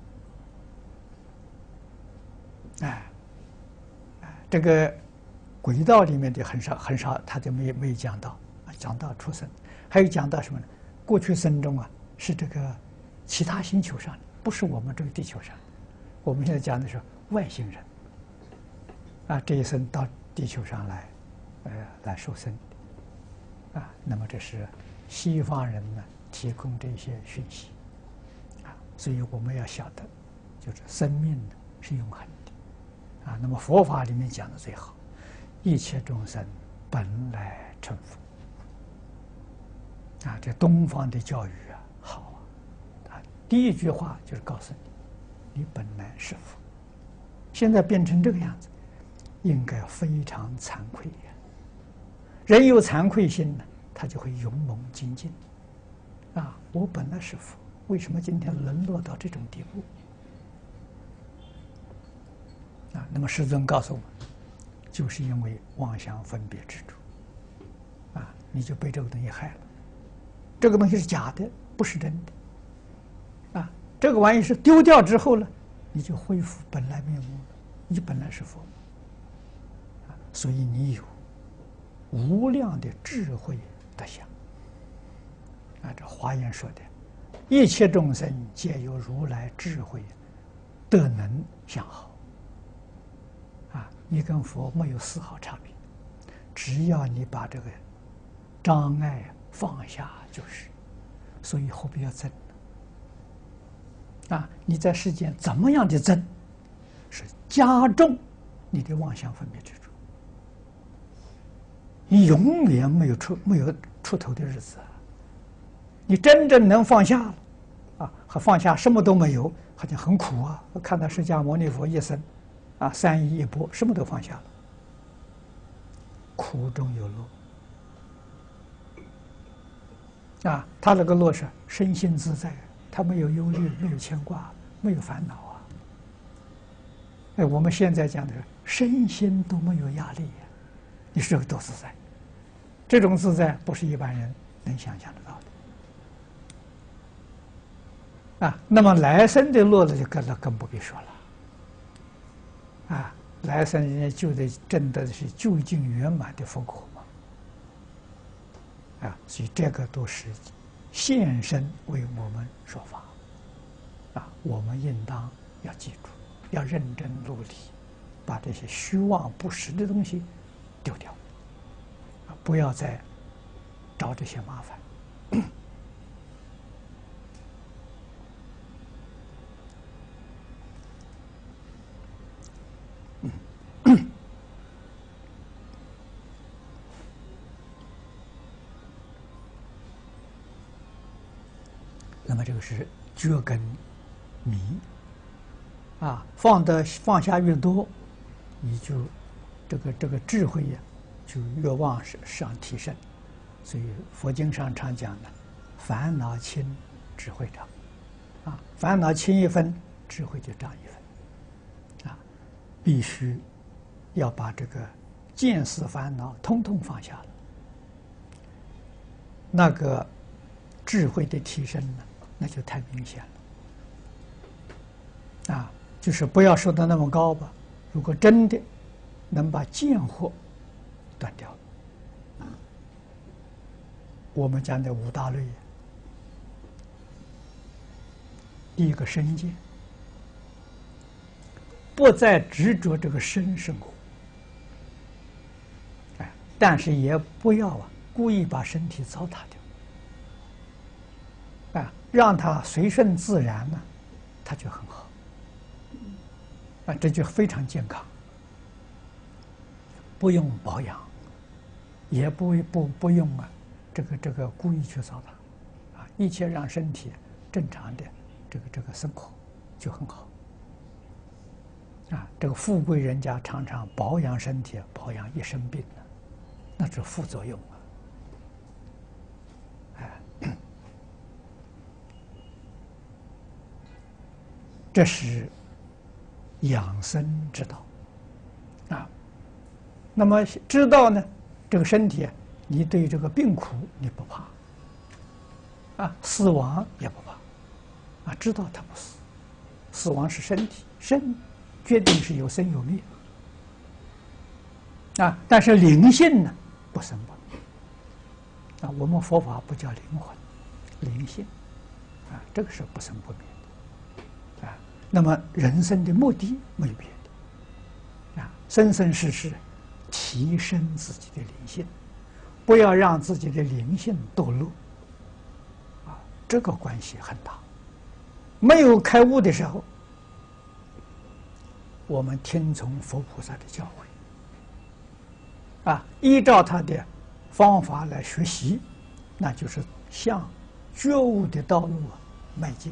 A: 生，这个轨道里面的很少，他就没有讲到，讲到畜生，还有讲到什么呢？过去生中是这个其他星球上的，不是我们这个地球上的。我们现在讲的是外星人，这一生到地球上来受生的，那么这是西方人呢提供这些讯息，所以我们要晓得，就是生命呢是永恒的，那么佛法里面讲的最好，一切众生本来成佛，这东方的教育好第一句话就是告诉你，你本来是佛，现在变成这个样子，应该非常惭愧呀。人有惭愧心呢，他就会勇猛精进。我本来是佛，为什么今天沦落到这种地步？那么师尊告诉我们，就是因为妄想分别执着，你就被这个东西害了。这个东西是假的，不是真的，这个玩意是丢掉之后呢，你就恢复本来面目了，你本来是佛，所以你有无量的智慧德相，这华严说的，一切众生皆有如来智慧德能相好，你跟佛没有丝毫差别，只要你把这个障碍放下就是，所以何必要争呢？你在世间怎么样的争，是加重你的妄想分别执着，你永远没有出头的日子。你真正能放下了，还放下什么都没有，好像很苦啊。我看到释迦牟尼佛一生，3衣一钵，什么都放下了，苦中有乐。他那个乐是身心自在，他没有忧虑，没有牵挂，没有烦恼我们现在讲的是身心都没有压力你说多自在，这种自在不是一般人能想象得到的。那么来生的乐呢，就更不必说了。来生人家就得证得的是究竟圆满的佛果嘛。所以这个都是现身为我们说法。我们应当要记住，要认真努力，把这些虚妄不实的东西丢掉，不要再找这些麻烦。那么这个是觉根迷放下越多，你就这个智慧就越往上提升。所以佛经上常讲的，烦恼轻，智慧长。烦恼轻一分，智慧就长一分。必须要把这个见思烦恼通通放下了，那个智慧的提升呢，那就太明显了。就是不要说的那么高吧。如果真的能把见惑断掉，我们讲的五大类，第一个身见，不再执着这个身是我，但是也不要故意把身体糟蹋掉，让它随顺自然呢，它就很好。 这就非常健康，不用保养，也不用这个故意去糟蹋，一切让身体正常的这个生活就很好。这个富贵人家常常保养身体，保养一身病的，那是副作用这是养生之道那么知道呢，这个身体，你对这个病苦你不怕死亡也不怕知道它不死，死亡是身体，身决定是有生有灭但是灵性呢，不生不灭我们佛法不叫灵魂，灵性这个是不生不灭的那么人生的目的没有别的生生世世提升自己的灵性，不要让自己的灵性堕落这个关系很大。没有开悟的时候，我们听从佛菩萨的教诲依照他的方法来学习，那就是向觉悟的道路迈进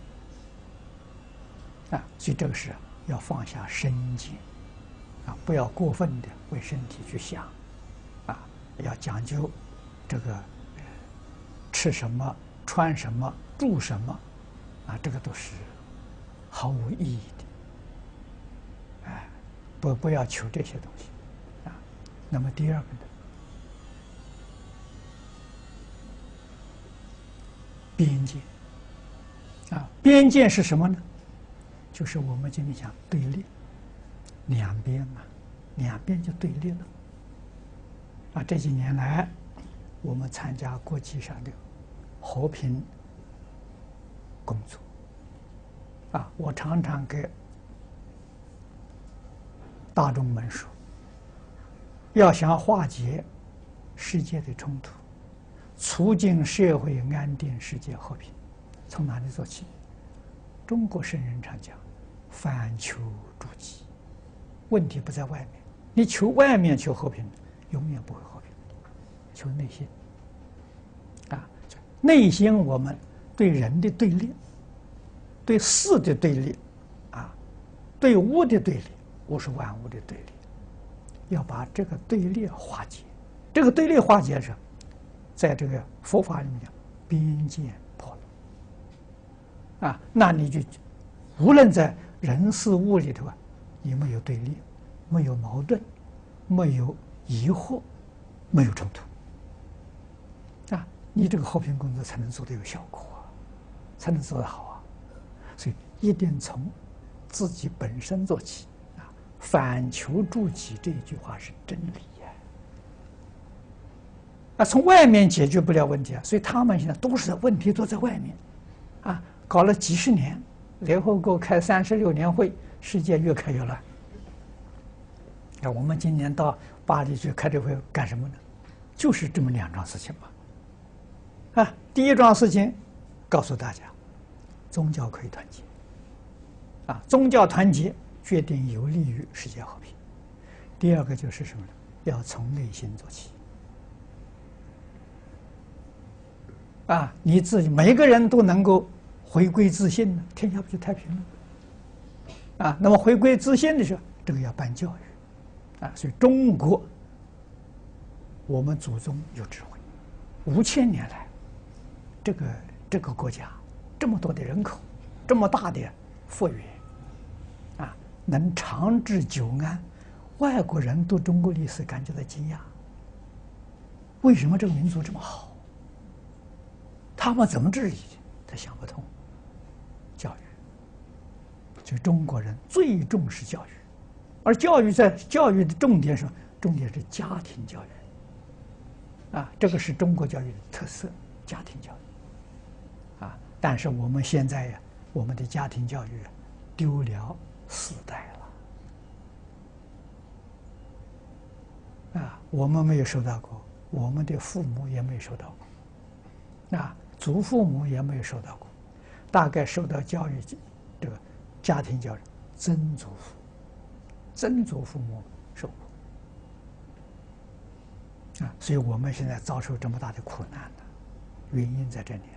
A: 所以这个是要放下身见不要过分的为身体去想要讲究这个吃什么、穿什么、住什么这个都是毫无意义的不要求这些东西那么第二个呢，边界边界是什么呢？就是我们今天讲对立，两边嘛，两边就对立了这几年来，我们参加国际上的和平工作我常常给大众们说，要想化解世界的冲突，促进社会安定、世界和平，从哪里做起？中国圣人常讲，反求诸己，问题不在外面，你求外面求和平，永远不会和平，求内心内心我们对人的对立，对事的对立对物的对立，物是万物的对立，要把这个对立化解。这个对立化解是，在这个佛法里面讲，边界破了那你就无论在人事物里头你没有对立，没有矛盾，没有疑惑，没有冲突你这个和平工作才能做得有效果才能做得好所以一定从自己本身做起反求诸己这一句话是真理从外面解决不了问题所以他们现在都是问题都在外面搞了几十年，联合国开36年会，世界越开越乱我们今年到巴黎去开这会干什么呢？就是这么两桩事情嘛第一桩事情告诉大家，宗教可以团结宗教团结决定有利于世界和平。第二个就是什么呢？要从内心做起你自己每个人都能够回归自信呢，天下不就太平了那么回归自信的时候，这个要办教育所以中国我们祖宗有智慧，5000年来这个国家这么多的人口，这么大的幅员能长治久安，外国人读中国历史感觉到惊讶，为什么这个民族这么好？他们怎么治理的？他想不通。教育，所以中国人最重视教育，而教育在教育的重点上，重点是家庭教育这个是中国教育的特色，家庭教育但是我们现在我们的家庭教育丢了4代了我们没有受到过，我们的父母也没有受到过祖父母也没有受到过，大概受到教育这个家庭教育曾祖父、曾祖父母受过啊，所以我们现在遭受这么大的苦难呢，原因在这里。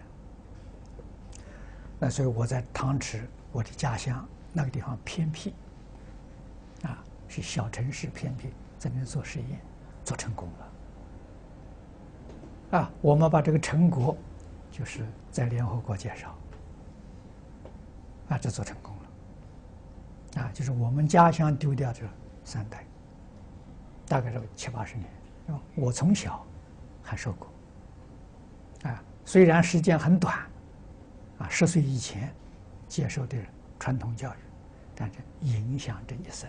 A: 那所以我在汤池，我的家乡那个地方偏僻，啊，是小城市偏僻，在那做实验，做成功了。啊，我们把这个成果，就是在联合国介绍，啊，这做成功了。啊，就是我们家乡丢掉这3代，大概是70、80年。我从小还受过，啊，虽然时间很短，啊，10岁以前接受的传统教育，但是影响这一生，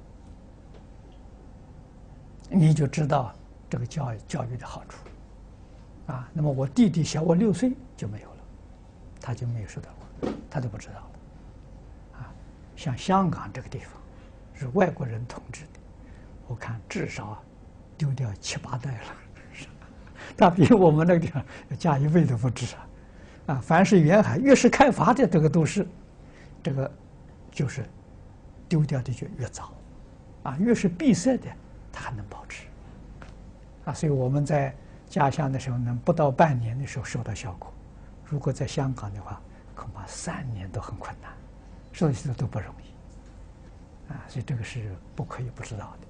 A: 你就知道这个教育的好处，啊，那么我弟弟小我6岁就没有了，他就没有受到过，他都不知道了，啊，像香港这个地方是外国人统治的，我看至少丢掉7、8代了，他比我们那个地方加1倍都不止啊！啊，凡是沿海越是开发的这个都市，这个就是丢掉的就越早，啊，越是闭塞的它还能保持，啊，所以我们在家乡的时候呢，不到半年的时候收到效果，如果在香港的话，恐怕3年都很困难，所以都不容易，啊，所以这个是不可以不知道的。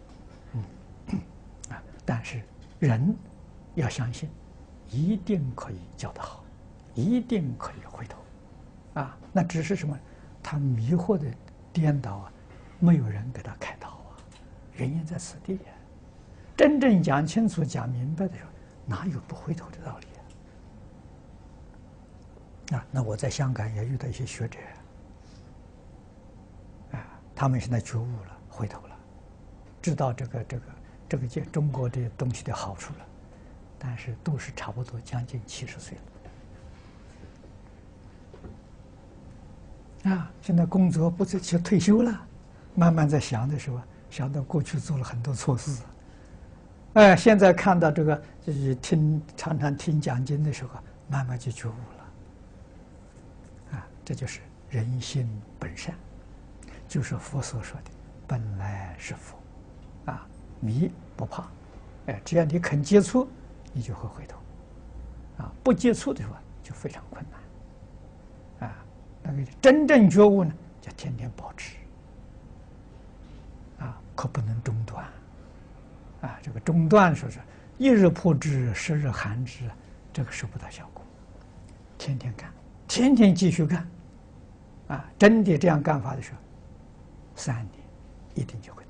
A: 但是人要相信，一定可以教得好，一定可以回头，啊，那只是什么？他迷惑的颠倒啊，没有人给他开导啊，原因在此地呀。真正讲清楚、讲明白的时候，哪有不回头的道理啊？啊，那我在香港也遇到一些学者，啊，他们现在觉悟了，回头了，知道这个中国的东西的好处了，但是都是差不多将近70岁了，啊，现在工作不是去退休了，慢慢在想的时候，想到过去做了很多错事，哎，现在看到这个就是常常听讲经的时候，慢慢就觉悟了，啊，这就是人心本善，就是佛所说的本来是佛，啊。迷不怕，哎，只要你肯接触，你就会回头，啊，不接触的话就非常困难，啊，那个真正觉悟呢，就天天保持，啊，可不能中断，啊，这个中断说是1日破之，10日寒之，这个收不到效果，天天干，天天继续干，啊，真的这样干法的时候，3年一定就会。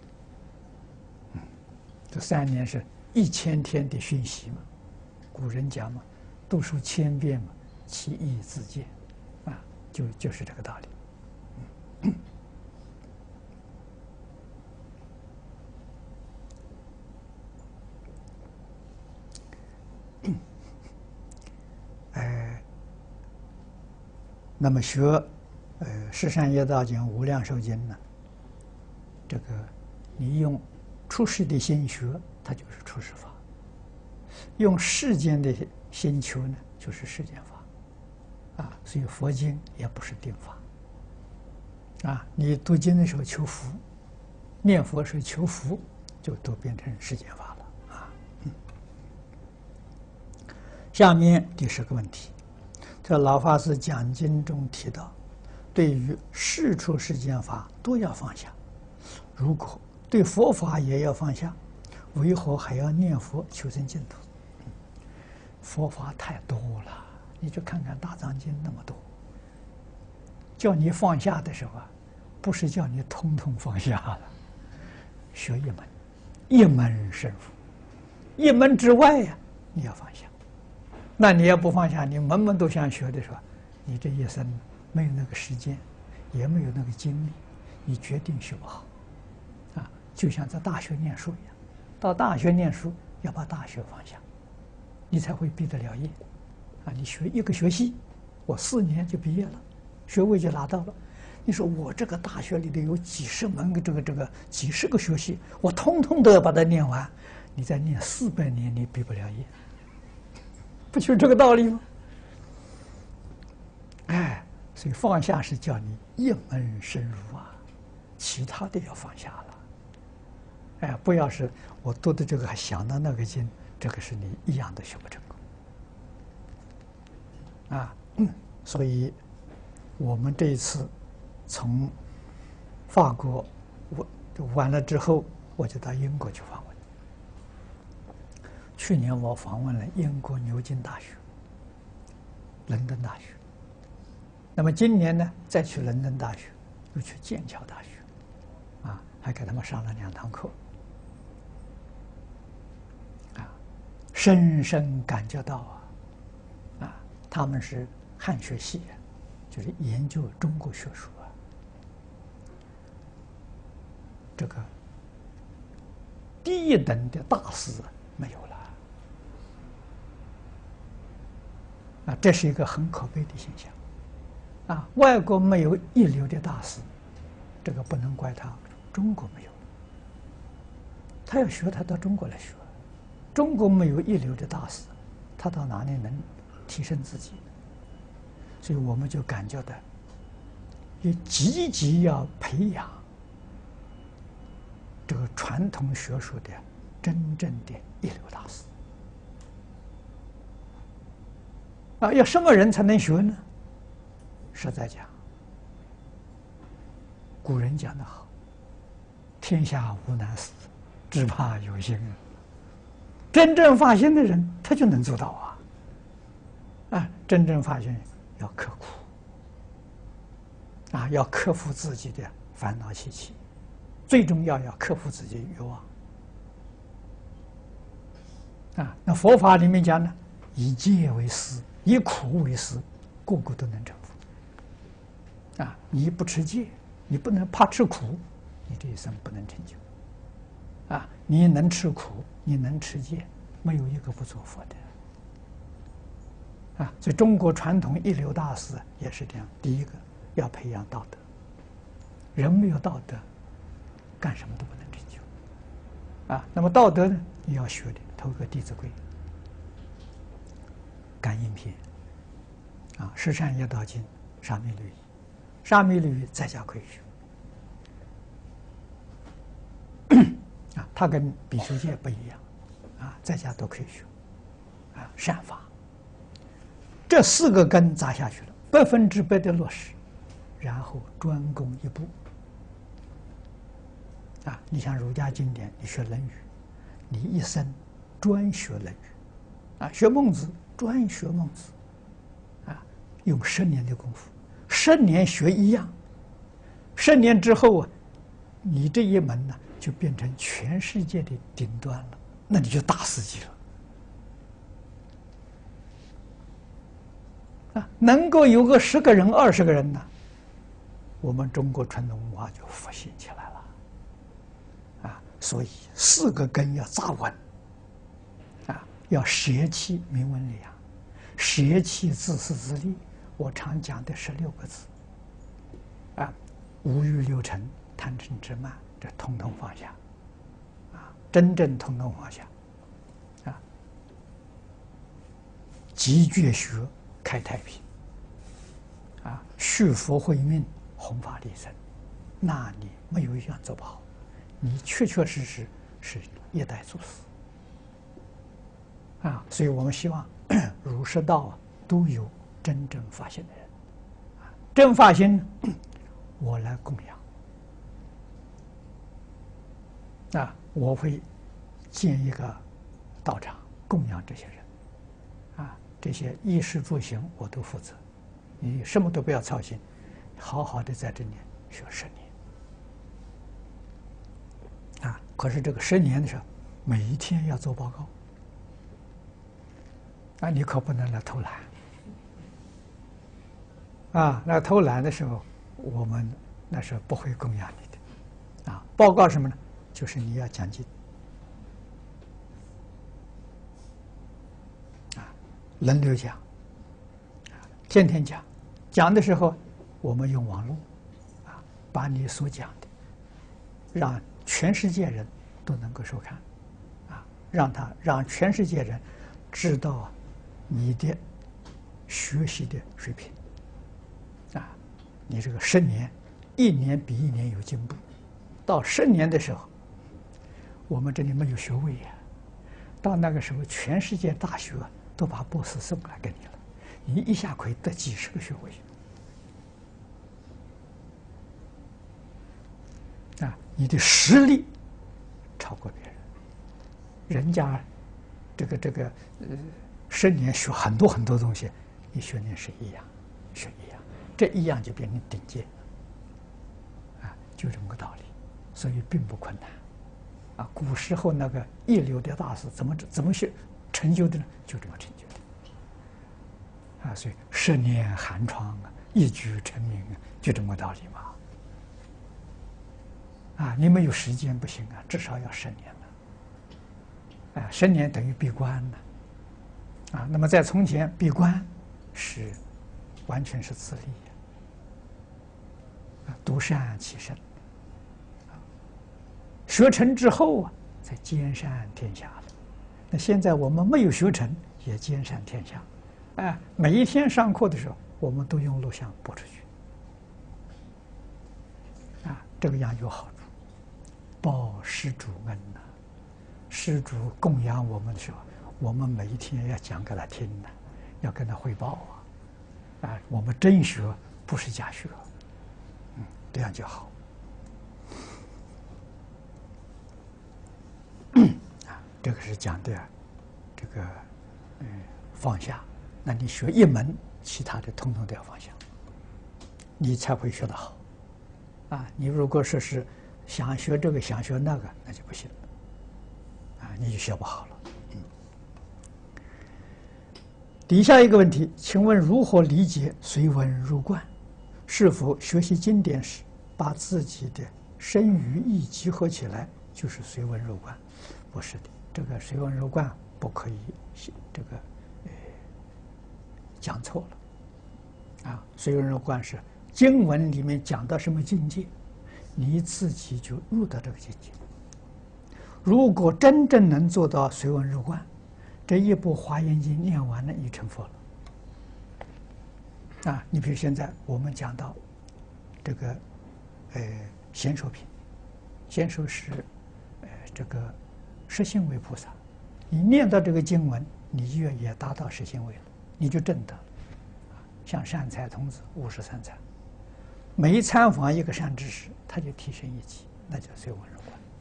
A: 这3年是1000天的熏习嘛，古人讲嘛，读书1000遍嘛，其义自见，啊，就是这个道理。那么学十善业道经、无量寿经呢，这个你用出世的心学，它就是出世法；用世间的心求呢，就是世间法。啊，所以佛经也不是定法。啊，你读经的时候求福，念佛时求福，就都变成世间法了。啊，下面第10个问题，这老法师讲经中提到，对于世出世间法都要放下。如果对佛法也要放下，为何还要念佛求生净土？佛法太多了，你去看看《大藏经》那么多，叫你放下的时候啊，不是叫你通通放下了，学一门，一门深入，一门之外呀，你要放下。那你要不放下，你门门都想学的时候，你这一生没有那个时间，也没有那个精力，你决定学不好。啊，就像在大学念书一样，到大学念书要把大学放下，你才会毕得了业。啊，你学一个学系，我4年就毕业了，学位就拿到了。你说我这个大学里头有几十门几十个学系，我通通都要把它念完，你再念400年，你毕不了业，不就这个道理吗？哎， 所以放下是叫你一门深入啊，其他的要放下了。哎，不要是我读的这个还想到那个经，这个是你一样的学不成功啊。所以我们这一次从法国完了之后，我就到英国去访问。去年我访问了英国牛津大学、伦敦大学。那么今年呢，再去伦敦大学，又去剑桥大学，啊，还给他们上了2堂课，啊，深深感觉到啊，他们是汉学系，就是研究中国学术啊，这个第一等的大师没有了，啊，这是一个很可悲的现象。啊，外国没有一流的大师，这个不能怪他。中国没有，他要学，他到中国来学。中国没有一流的大师，他到哪里能提升自己？所以我们就感觉到，也积极要培养这个传统学术的真正的一流大师。啊，要什么人才能学呢？实在讲，古人讲得好：“天下无难事，只怕有心人。”真正发心的人，他就能做到啊！啊，真正发心要刻苦，啊，要克服自己的烦恼习气，最重要要克服自己的欲望。啊，那佛法里面讲呢，以戒为师，以苦为师，个个都能成佛。啊，你不持戒，你不能怕吃苦，你这一生不能成就。啊，你能吃苦，你能持戒，没有一个不做佛的。啊，所以中国传统一流大师也是这样。第一个要培养道德，人没有道德，干什么都不能成就。啊，那么道德呢，你要学的，头个《弟子规》、《感应篇》、啊，《十善业道经》、《沙弥律仪》。沙弥律仪在家可以学，啊，它跟比丘戒不一样，啊，在家都可以学，啊，善法，这4个根扎下去了，100%的落实，然后专攻一部，啊，你像儒家经典，你学《论语》，你一生专学《论语》，啊，学孟子专学孟子，啊，用10年的功夫。10年学一样，10年之后啊，你这一门呢就变成全世界的顶端了，那你就大师级了。啊，能够有个10个人、20个人呢，我们中国传统文化就复兴起来了。啊，所以4个根要扎稳。啊，要舍弃名闻利养，舍弃自私自利。我常讲的16个字，啊，五欲六尘、贪嗔痴慢，这统统放下，啊，真正统统放下，啊，积绝学，开太平，啊，续佛慧命，弘法利生，那你没有一样做不好，你确确实实是一代祖师，啊，所以我们希望儒释道啊都有真正发心的人，啊，真发心，我来供养，啊，我会建一个道场供养这些人，啊，这些衣食住行我都负责，你什么都不要操心，好好的在这里学10年，啊，可是这个10年的时候，每一天要做报告，啊，你可不能来偷懒。啊，那偷懒的时候，我们那是不会供养你的，啊，报告什么呢？就是你要讲经，啊，轮流讲，天天讲，讲的时候我们用网络，啊，把你所讲的，让全世界人都能够收看，啊，让全世界人知道你的学习的水平。啊， 你这个10年，一年比一年有进步，到10年的时候，我们这里没有学位呀。到那个时候，全世界大学都把博士送来给你了，你一下可以得几10个学位。啊，你的实力超过别人，人家10年学很多很多东西，你学年是一样，这一样就变成顶尖。啊，就这么个道理，所以并不困难。啊，古时候那个一流的大师怎么去成就的呢？就这么成就的。啊，所以10年寒窗啊，一举成名啊，就这么个道理嘛。啊，你没有时间不行啊，至少要10年了。啊，10年等于闭关了。啊，那么在从前闭关是完全是自立啊，独善其身。学成之后啊，才兼善天下了。那现在我们没有学成，也兼善天下。哎，每一天上课的时候，我们都用录像播出去。啊，这个样有好处，报施主恩呐。施主供养我们的时候，我们每一天要讲给他听的，要跟他汇报啊。啊，我们真学不是假学，这样就好。这个是讲的这个放下。那你学一门，其他的统统都要放下，你才会学得好。啊，你如果说是想学这个想学那个，那就不行了。啊，你就学不好了。底下一个问题，请问如何理解随文入观？是否学习经典时把自己的身语意集合起来就是随文入观？不是的，这个随文入观不可以这个讲错了。啊，随文入观是经文里面讲到什么境界，你自己就入到这个境界。如果真正能做到随文入观，这一部《华严经》念完了，你成佛了。啊，你比如现在我们讲到这个贤受品，贤受是这个实心为菩萨，你念到这个经文，你也达到实心位了，你就证得了。像善财童子53参，每一参访一个善知识，他就提升一级，那叫随文入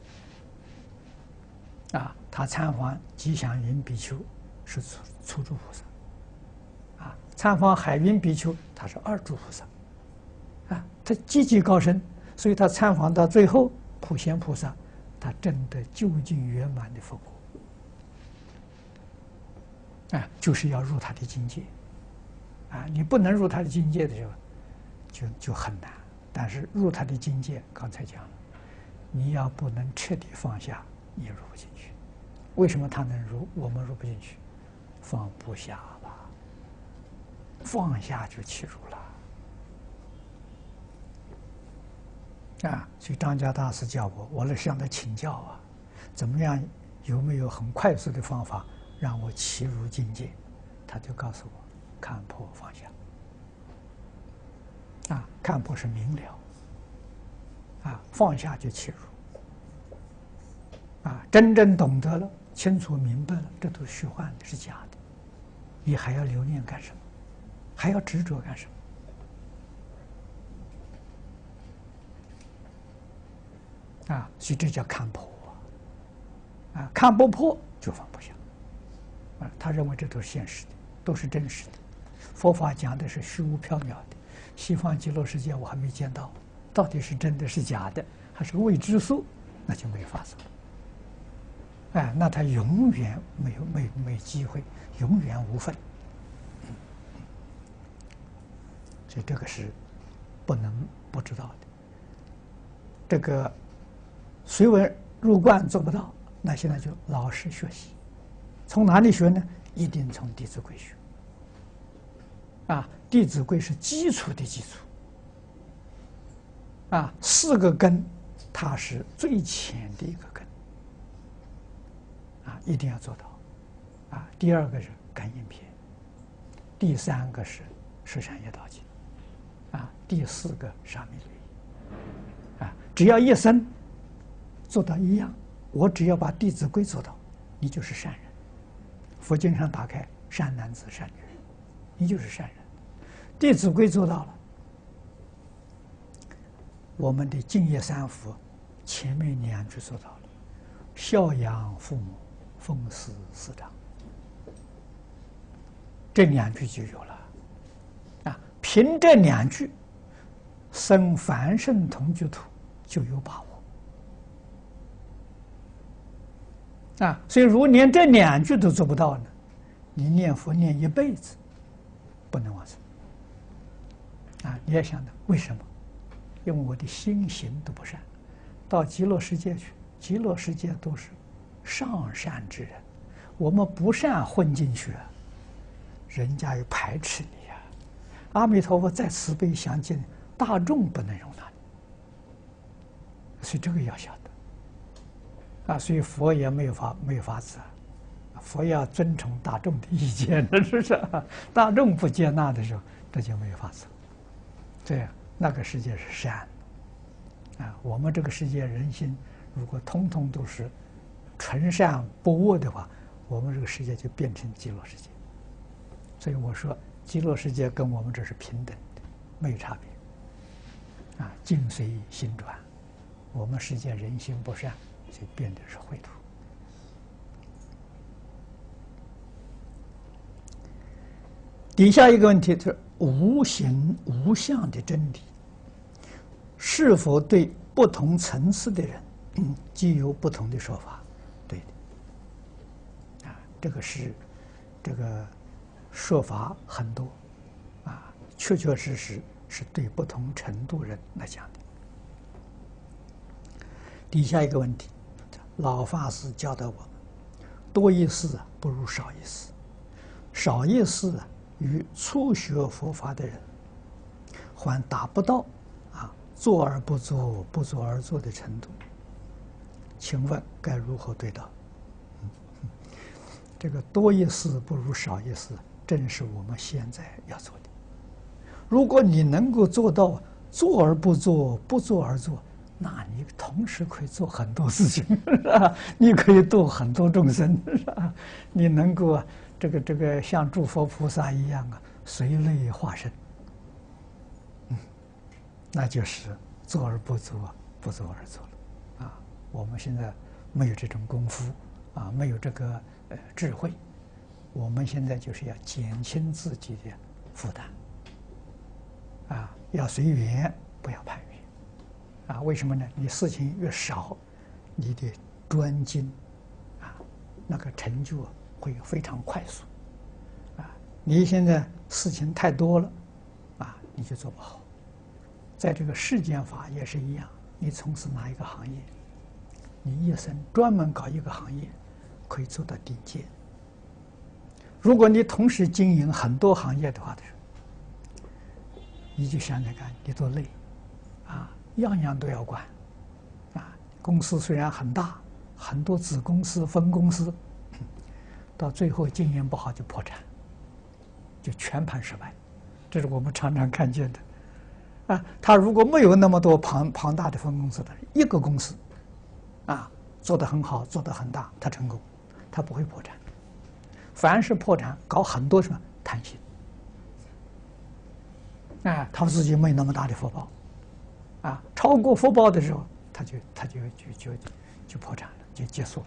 A: 观。啊，他参访吉祥云比丘是初住菩萨，啊，参访海云比丘他是2住菩萨，啊，他积极高深，所以他参访到最后普贤菩萨，他证得究竟圆满的佛果。啊，就是要入他的境界。啊，你不能入他的境界的时候，就很难。但是入他的境界，刚才讲了，你要不能彻底放下，你入不进去。为什么他能入，我们入不进去？放不下吧，放下就起入了。啊，所以张家大师叫我来向他请教啊，怎么样，有没有很快速的方法让我起入境界？他就告诉我，看破放下。啊，看破是明了，啊，放下就起入。啊，真正懂得了，清楚明白了，这都是虚幻的，是假的，你还要留念干什么？还要执着干什么？啊，所以这叫看破啊！看不破就放不下。啊，他认为这都是现实的，都是真实的。佛法讲的是虚无缥缈的，西方极乐世界我还没见到，到底是真的是假的，还是未知数，那就没法子。哎，那他永远没机会，永远无分。所以这个是不能不知道的。这个随文入观做不到，那现在就老实学习。从哪里学呢？一定从《弟子规》学。啊，《弟子规》是基础的基础。啊，4个根，它是最浅的一个根。啊，一定要做到。啊，第2个是感应篇，第3个是十善业道经。啊， 第4个沙弥律。只要一生做到一样，我只要把《弟子规》做到，你就是善人。佛经上打开，善男子、善女人，你就是善人。《弟子规》做到了，我们的净业三福前面2句做到了，孝养父母，奉事师长，这2句就有了。凭这2句，生凡圣同居土就有把握。所以如果连这2句都做不到呢，你念佛念一辈子，不能往生。你也想到为什么？因为我的心行都不善，到极乐世界去，极乐世界都是上善之人，我们不善混进去，人家又排斥你呀。阿弥陀佛再慈悲详尽，大众不能容纳你，所以这个要晓得。所以佛也没有法子，佛要尊重大众的意见，是不是？大众不接纳的时候，这就没有法子。这样那个世界是善的，我们这个世界人心如果通通都是纯善不恶的话，我们这个世界就变成极乐世界。所以我说，极乐世界跟我们这是平等的，没有差别。境随心转，我们世界人心不善，就变得是秽土。底下一个问题是无形无相的真理，是否对不同层次的人，既有不同的说法？对的。这个是这个说法很多，确确实实是对不同程度人来讲的。底下一个问题，老法师教导我们，多一事不如少一事，少一事与初学佛法的人还达不到做而不做，不做而做的程度。请问该如何对待？这个多一事不如少一事，正是我们现在要做的。如果你能够做到做而不做，不做而做，那你同时可以做很多事情，是吧？你可以度很多众生，是吧？你能够这个像诸佛菩萨一样随类化身，那就是做而不做，不做而做了。我们现在没有这种功夫，没有这个智慧，我们现在就是要减轻自己的负担，要随缘，不要攀缘。为什么呢？你事情越少，你的专精那个成就会非常快速。你现在事情太多了，你就做不好。在这个世间法也是一样，你从事哪一个行业，你一生专门搞一个行业，可以做到顶尖。如果你同时经营很多行业的话的时候，你就想想看，你多累样样都要管公司虽然很大，很多子公司、分公司，到最后经营不好就破产，就全盘失败，这是我们常常看见的。他如果没有那么多庞大的分公司的一个公司，做得很好，做得很大，他成功，他不会破产。凡是破产，搞很多什么贪心，他自己没那么大的福报，超过福报的时候，他就破产了，就结束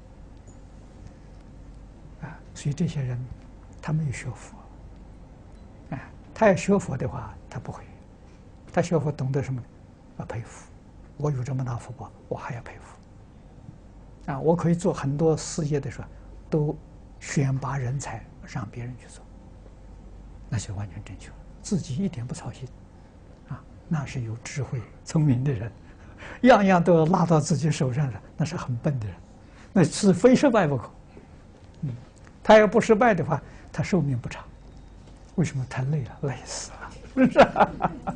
A: 了。所以这些人，他没有学佛，他要学佛的话，他不会。他学佛懂得什么呢？佩服，我有这么大福报，我还要佩服。我可以做很多事业的时候，都选拔人才让别人去做，那就完全正确了，自己一点不操心。那是有智慧、聪明的人，样样都要拉到自己手上的，那是很笨的人，那是非失败不可。他要不失败的话，他寿命不长。为什么？太累了，累死了，是不是？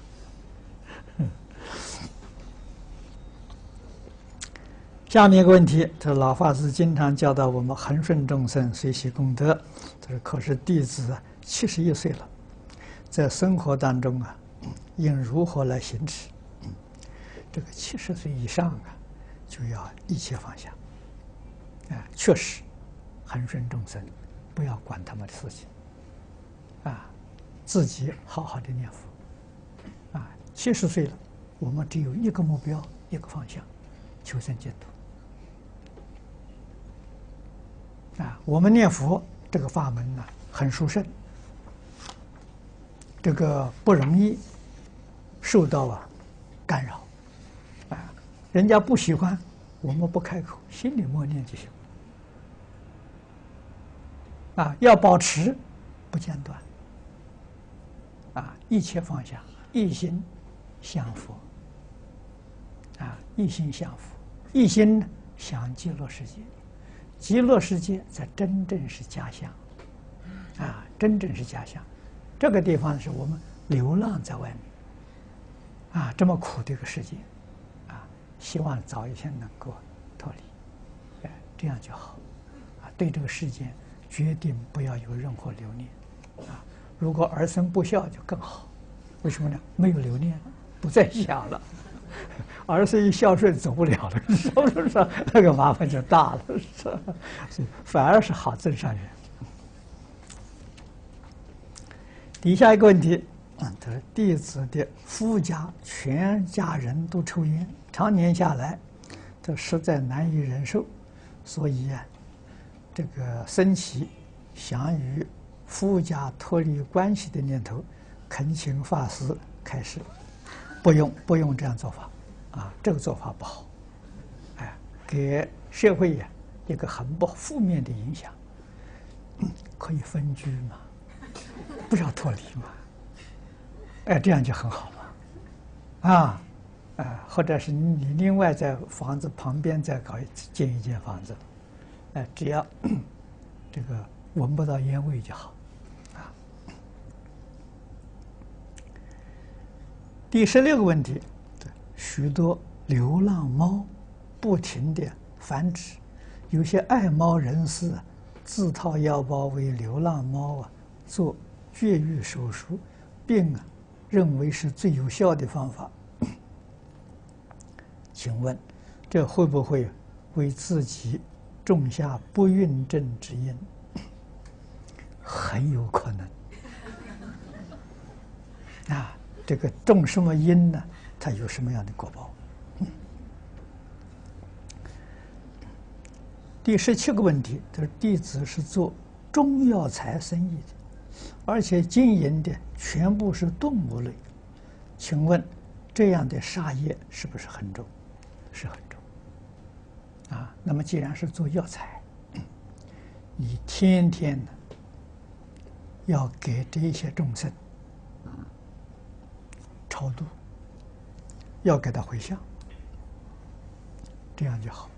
A: 下面一个问题，这老法师经常教导我们恒顺众生，随喜功德。可是弟子71岁了，在生活当中应如何来行持？这个70岁以上啊，就要一切放下。确实，恒顺众生，不要管他们的事情。自己好好的念佛。70岁了，我们只有一个目标，一个方向，求生净土。我们念佛这个法门呢，很殊胜，这个不容易受到干扰。人家不喜欢，我们不开口，心里默念就行。要保持不间断。一切放下，一心向佛。一心向佛，一心呢向极乐世界。极乐世界才真正是家乡。真正是家乡。这个地方是我们流浪在外面。这么苦的一个世界。希望早一天能够脱离。这样就好。对这个世界决定不要有任何留念。如果儿孙不孝就更好。为什么呢？没有留念，不再想了。儿孙一孝顺走不了了，是不是？那个麻烦就大了，是吧？所以反而是好增上缘。底下一个问题，他说弟子的夫家全家人都抽烟，常年下来，这实在难以忍受，所以这个升起想与夫家脱离关系的念头，恳请法师开示。不用这样做法。这个做法不好。给社会一个很负面的影响。可以分居嘛，不要脱离嘛。这样就很好嘛。或者是你另外在房子旁边再建一间房子，只要这个闻不到烟味就好。第16个问题，许多流浪猫不停地繁殖，有些爱猫人士自掏腰包为流浪猫做绝育手术，并认为是最有效的方法。请问，这会不会为自己种下不孕症之因？很有可能。这个种什么因呢？它有什么样的果报？第17个问题，就是弟子是做中药材生意的，而且经营的全部是动物类，请问这样的杀业是不是很重？是很重。那么既然是做药材，你天天的要给这些众生超度，要给他回向，这样就好。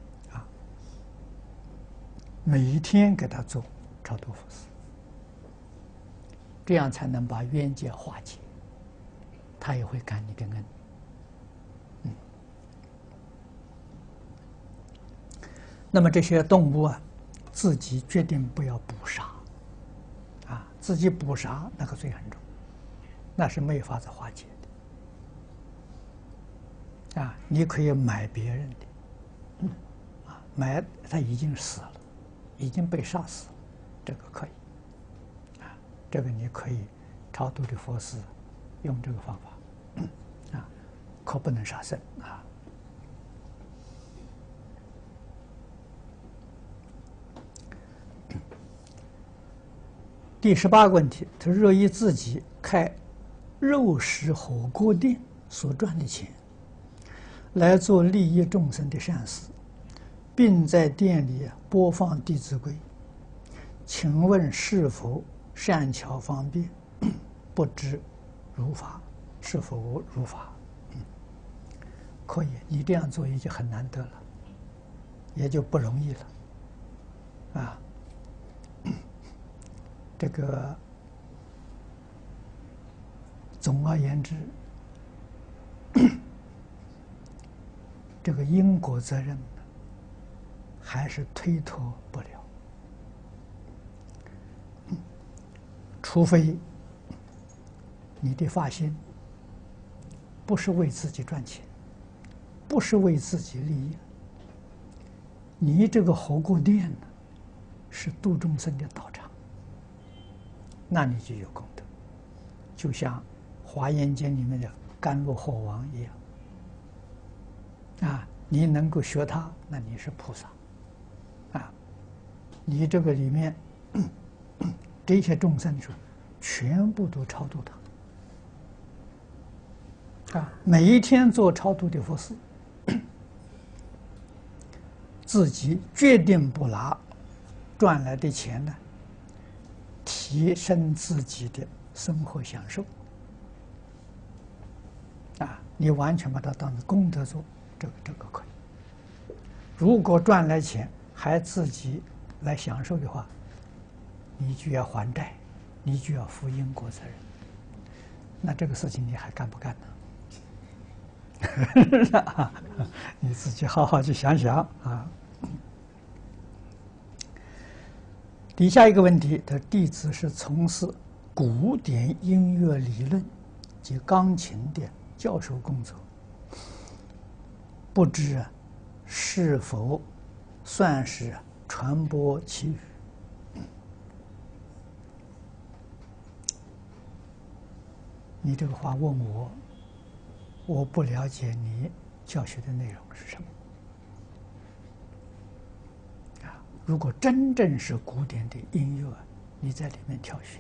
A: 每一天给他做超度佛事，这样才能把冤结化解，他也会感你的恩。那么这些动物自己决定不要捕杀，自己捕杀那个罪很重，那是没法子化解的。你可以买别人的，买他已经死了，已经被杀死了，这个可以，这个你可以超度的佛事用这个方法，可不能杀生第18个问题，他若以自己开肉食火锅店所赚的钱来做利益众生的善事，并在店里播放《弟子规》，请问是否善巧方便？不知如法是否如法？可以，你这样做已经很难得了，也就不容易了。这个总而言之，这个因果责任还是推脱不了，除非你的发心不是为自己赚钱，不是为自己利益。你这个火锅店呢，是度众生的道场，那你就有功德，就像《华严经》里面的甘露火王一样。你能够学他，那你是菩萨。你这个里面这些众生说，全部都超度他。每一天做超度的佛事，自己决定不拿赚来的钱呢，提升自己的生活享受。你完全把它当成功德做，这个可以。如果赚来钱还自己来享受的话，你就要还债，你就要负因果责任。那这个事情你还干不干呢？你自己好好去想想啊。底下一个问题，他弟子是从事古典音乐理论及钢琴的教授工作，不知是否算是传播其语？你这个话问我，我不了解你教学的内容是什么。如果真正是古典的音乐，你在里面挑选，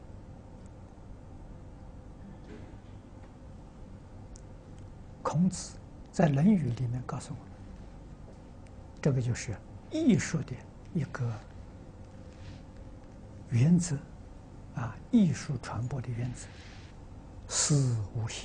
A: 孔子在《论语》里面告诉我们，这个就是艺术的一个原则，艺术传播的原则，思无邪。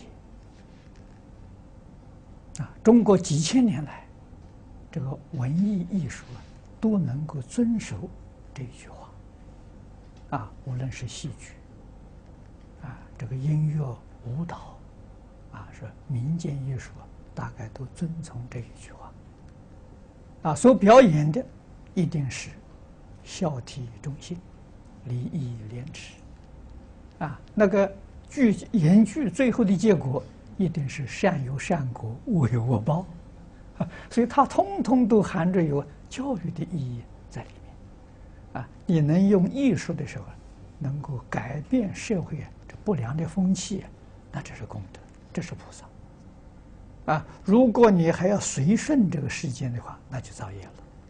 A: 中国几千年来，这个文艺艺术都能够遵守这一句话，无论是戏剧，这个音乐、舞蹈，是民间艺术，大概都遵从这一句话。所表演的一定是孝悌忠信、礼义廉耻，那个言句最后的结果一定是善有善果，恶有恶报，所以它通通都含着有教育的意义在里面。你能用艺术的时候，能够改变社会这不良的风气，那这是功德，这是菩萨。如果你还要随顺这个世间的话，那就造业了。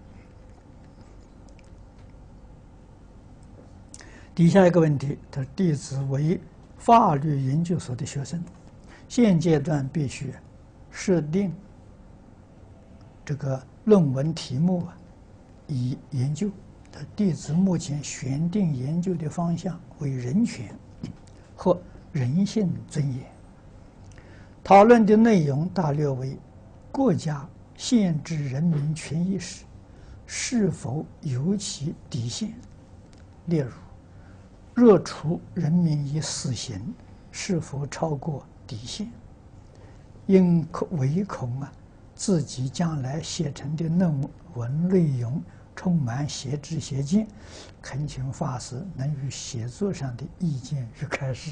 A: 底下一个问题，他弟子为法律研究所的学生，现阶段必须设定这个论文题目以研究。他弟子目前选定研究的方向为人权和人性尊严。讨论的内容大略为：国家限制人民权益时，是否有其底线？例如，若处人民以死刑，是否超过底线？因唯恐自己将来写成的论文内容充满邪知邪见，恳请法师能与写作上的意见与开示。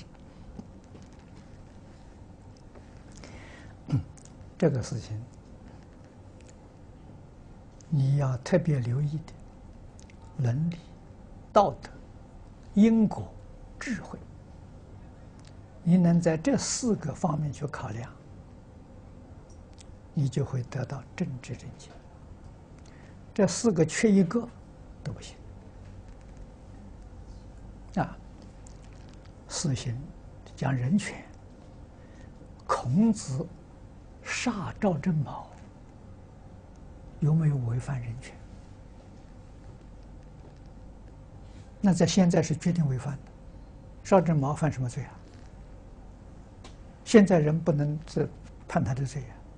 A: 这个事情你要特别留意的，伦理、道德、因果、智慧，你能在这4个方面去考量，你就会得到正知正见。这4个缺一个都不行。死刑讲人权，孔子杀赵正卯，有没有违反人权？那在现在是决定违反的。赵正卯犯什么罪？现在人不能判他的罪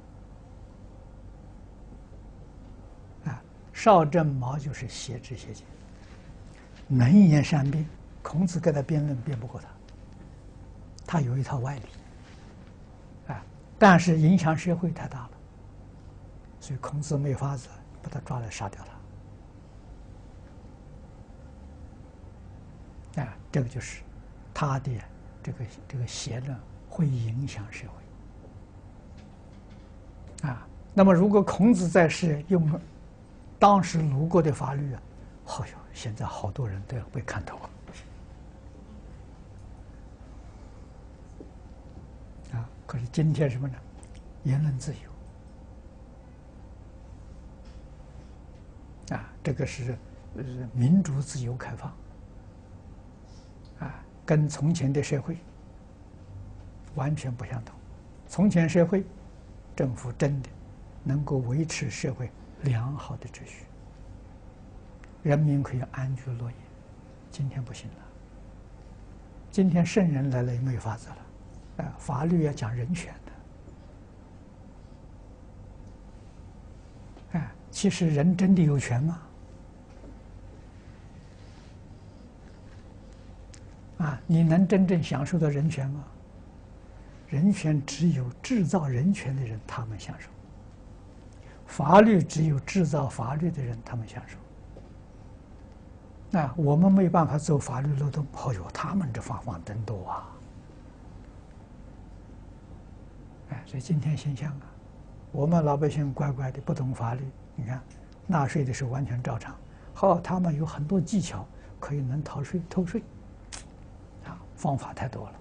A: 邵正卯就是邪知邪见，能言善辩，孔子跟他辩论辩不过他，他有一套歪理，但是影响社会太大了，所以孔子没有法子把他抓来杀掉他。这个就是他的这个邪论会影响社啊。那么，如果孔子在世用当时鲁国的法律啊，好哟，现在好多人都要被看透啊。可是今天什么呢？言论自由啊，这个是民主、自由、开放啊，跟从前的社会完全不相同。从前社会，政府真的能够维持社会良好的秩序，人民可以安居乐业。今天不行了，今天圣人来了也没有法子了，法律要讲人权的，其实人真的有权吗？你能真正享受到人权吗？人权只有制造人权的人他们享受，法律只有制造法律的人他们享受。我们没办法走法律漏洞，他们这方法真多啊！所以今天现象我们老百姓乖乖的不懂法律，你看纳税的时候完全照常，他们有很多技巧可以能偷税，方法太多了。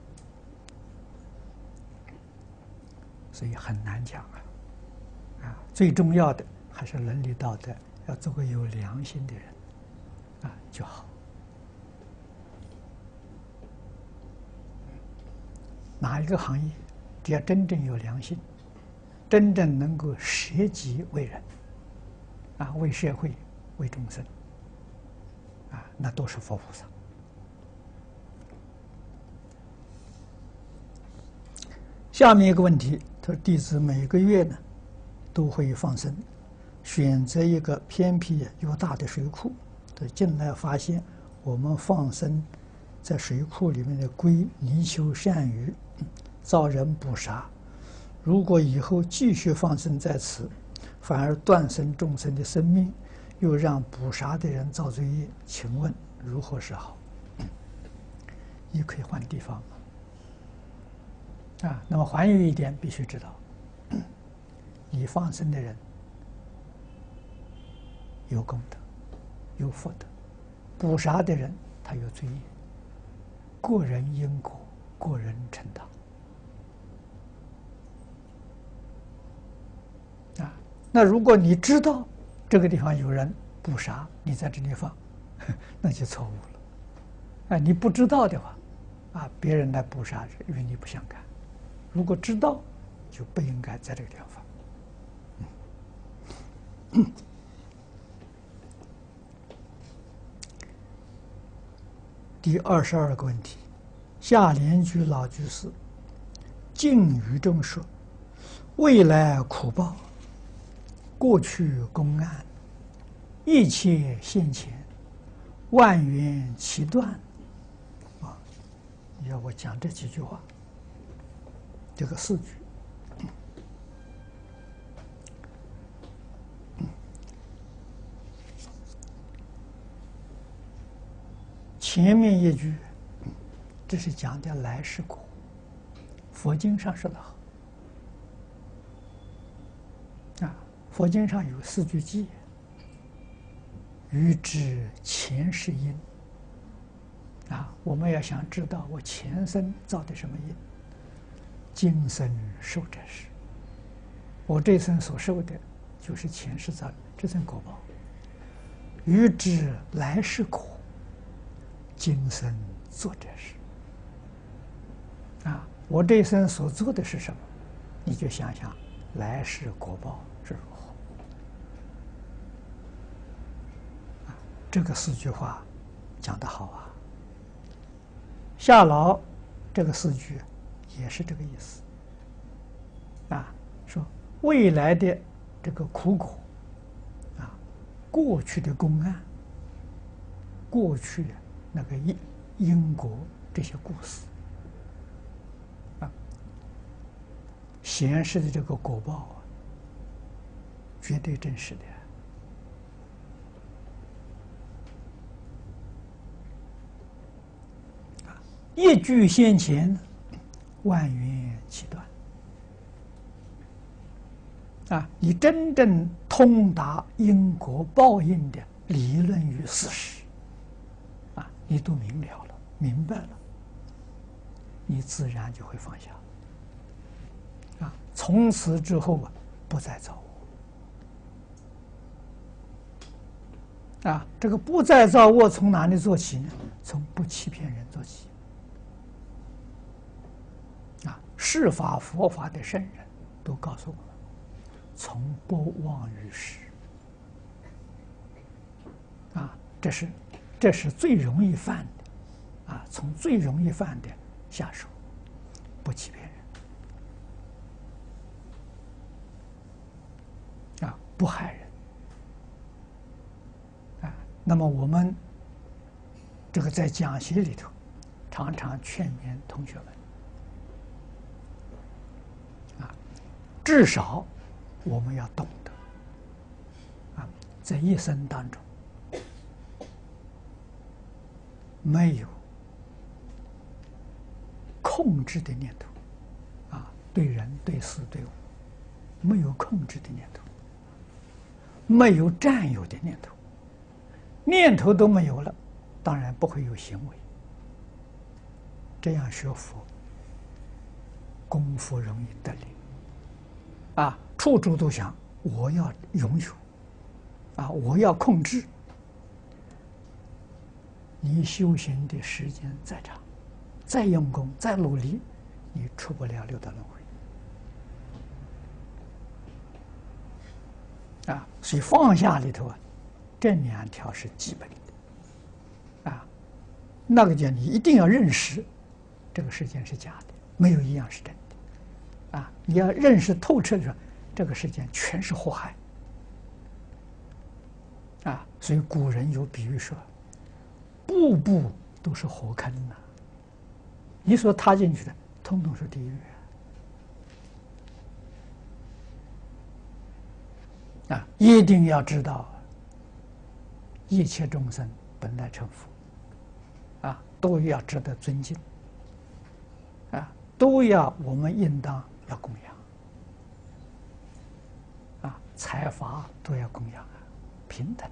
A: 所以很难讲最重要的还是伦理道德，要做个有良心的人就好。哪一个行业，只要真正有良心，真正能够舍己为人为社会、为众生那都是佛菩萨。下面一个问题，他说弟子每个月呢都会放生，选择一个偏僻又大的水库，近来发现我们放生在水库里面的龟、泥鳅、鳝鱼遭人捕杀，如果以后继续放生在此，反而断生众生的生命，又让捕杀的人造罪业，请问如何是好？也可以换地方那么还有一点必须知道，已放生的人有功德、有福德，捕杀的人他有罪业，个人因果，个人承担那如果你知道这个地方有人捕杀，你在这里放，那就错误了。你不知道的话别人来捕杀与你不相干。如果知道，就不应该在这个地方放。第22个问题，下联居老居士敬语中说：“未来苦报，过去公案，一切现前，万缘齐断。”要我讲这几句话。这个4句，前面一句，这是讲的来世果。佛经上说得好，佛经上有4句偈：欲知前世因。我们要想知道我前生造的什么因。今生受者是，我这生所受的，就是前世造这生果报。欲知来世果，今生做者是。我这一生所做的是什么？你就想想来世果报是如何。这个4句话讲得好下牢这个4句。也是这个意思说未来的这个苦果过去的公案，过去的那个因果这些故事显示的这个果报绝对真实的一句先前，万缘齐断你真正通达因果报应的理论与事实，你都明了了、明白了，你自然就会放下。从此之后不再造恶。这个不再造恶从哪里做起呢？从不欺骗人做起。释法佛法的圣人都告诉我们，从不妄于实。这是最容易犯的，从最容易犯的下手，不欺骗人，不害人。那么我们这个在讲习里头，常常劝勉同学们，至少我们要懂得，在一生当中没有控制的念头，对人、对事、对物，没有控制的念头，没有占有的念头，念头都没有了，当然不会有行为。这样学佛，功夫容易得力。处处都想我要拥有，我要控制。你修行的时间再长，再用功，再努力，你出不了六道轮回。所以放下里头这两条是基本的。那个叫你一定要认识，这个世间是假的，没有一样是真的。你要认识透彻的说，这个世间全是祸害。所以古人有比喻说，步步都是火坑呐。你所踏进去的，统统是地狱。一定要知道，一切众生本来成佛，都要值得尊敬，都要我们应当要供养，财法都要供养平等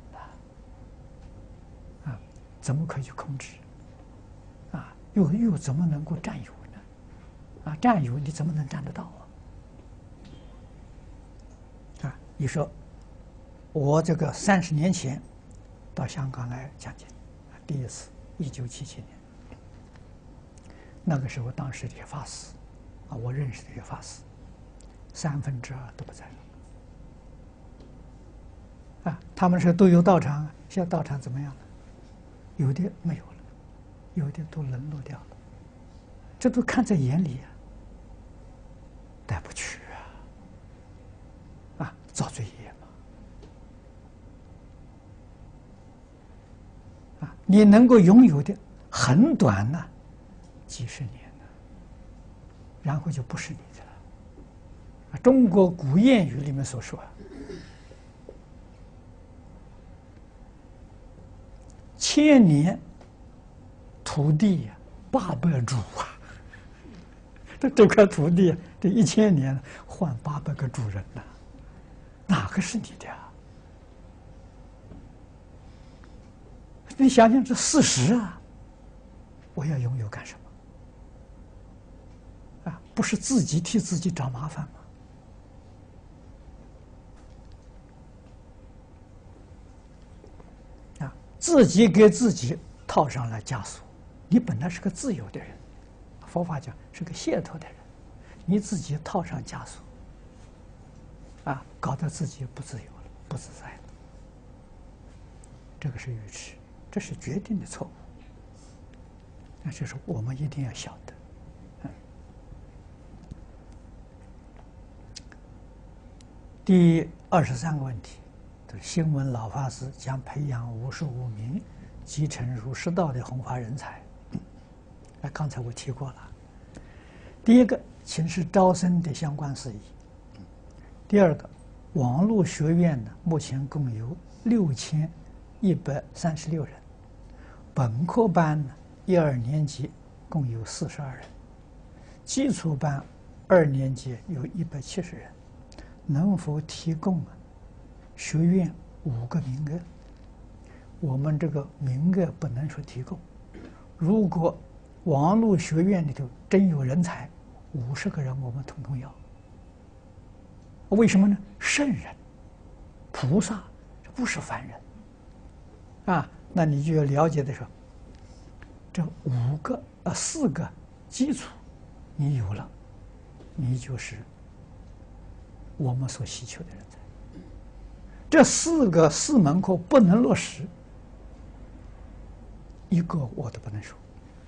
A: 的，怎么可以去控制？又怎么能够占有呢？占有你怎么能占得到你说我这个30年前到香港来讲经，第一次1977年，那个时候当时这些法师，我认识的这些法师，2/3都不在了。他们说都有道场，现在道场怎么样了？有的没有了，有的都沦落掉了，这都看在眼里带不去造罪业嘛。你能够拥有的很短呢，几十年呢，然后就不是你的了。中国古谚语里面所说，1000年土地800主这块土地这1000年换800个主人呐，哪个是你的你想想这事实我要拥有干什么？不是自己替自己找麻烦吗？自己给自己套上了枷锁。你本来是个自由的人，佛法讲是个解脱的人，你自己套上枷锁，搞得自己不自由了，不自在了。这个是愚痴，这是决定的错误。那就是我们一定要晓得。第23个问题，新闻老法师将培养无数无名，继承儒释道的弘法人才。刚才我提过了。第一个，请示招生的相关事宜。第二个，网络学院呢，目前共有6136人，本科班呢1、2年级共有42人，基础班2年级有170人， 能否提供学院5个名额？我们这个名额不能说提供。如果网络学院里头真有人才，50个人我们统统要。为什么呢？圣人、菩萨，这不是凡人啊。那你就要了解的时候，这4个基础你有了，你就是我们所希求的人才。这4门课不能落实，一个我都不能说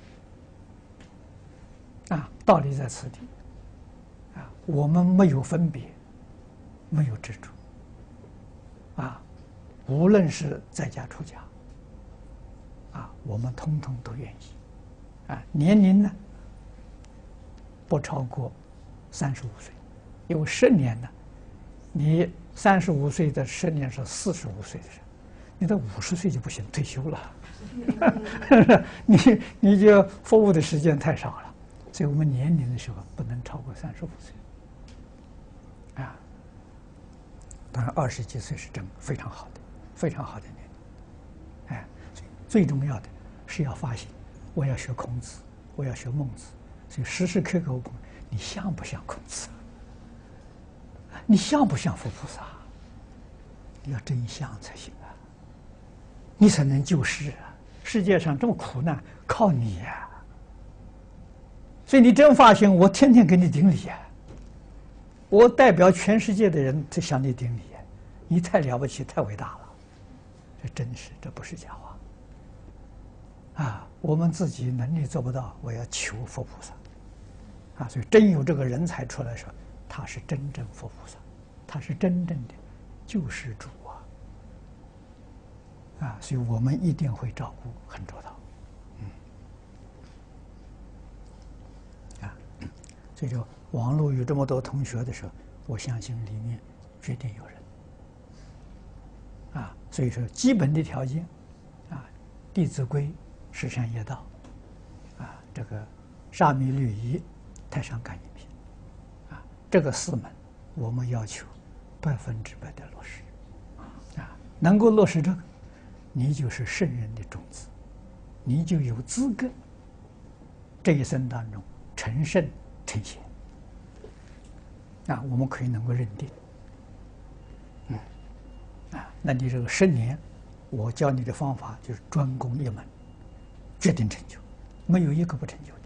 A: 啊。道理在此地啊，我们没有分别，没有执着啊，无论是在家出家啊，我们通通都愿意啊。年龄呢，不超过35岁，因为10年呢，你35岁的10年是45岁的人，你到50岁就不行，退休了，你就服务的时间太少了，所以我们年龄的时候不能超过35岁啊。当然20几岁是非常好的，非常好的年龄，哎，最重要的是要发心，我要学孔子，我要学孟子，所以时时刻刻我问你像不像孔子？你像不像佛菩萨？你要真像才行啊，你才能救世啊！世界上这么苦难，靠你呀！所以你真发心，我天天给你顶礼呀！我代表全世界的人在向你顶礼呀！你太了不起，太伟大了！这真是，这不是假话啊！我们自己能力做不到，我要求佛菩萨啊！所以真有这个人才出来的时候，他是真正佛菩萨，他是真正的救世主啊！所以我们一定会照顾很周到，所以说网络有这么多同学的时候，我相信里面绝对有人啊！所以说基本的条件啊，《弟子规》、十善业道啊，这个沙弥律仪、太上感应篇啊，这个4门我们要求100%的落实啊，能够落实这个，你就是圣人的种子，你就有资格这一生当中成圣成贤啊，我们可以能够认定，那你这个10年，我教你的方法就是专攻一门，决定成就，没有一个不成就的。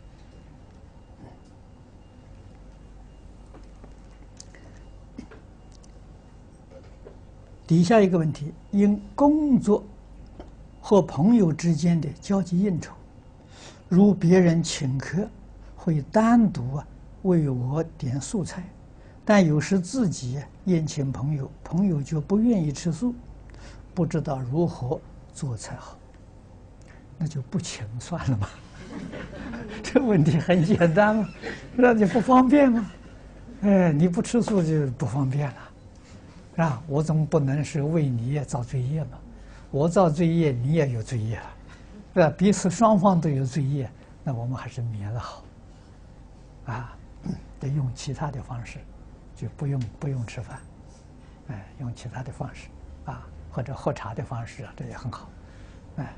A: 底下一个问题，因工作和朋友之间的交际应酬，如别人请客，会单独为我点素菜，但有时自己宴请朋友，朋友就不愿意吃素，不知道如何做才好。那就不请算了嘛。这问题很简单嘛，那就不方便吗？哎，你不吃素就不方便了，啊，我总不能是为你也造罪业嘛，我造罪业，你也有罪业了，是吧？彼此双方都有罪业，那我们还是免了好，啊，得用其他的方式，就不用吃饭，哎，用其他的方式啊，或者喝茶的方式啊，这也很好，哎。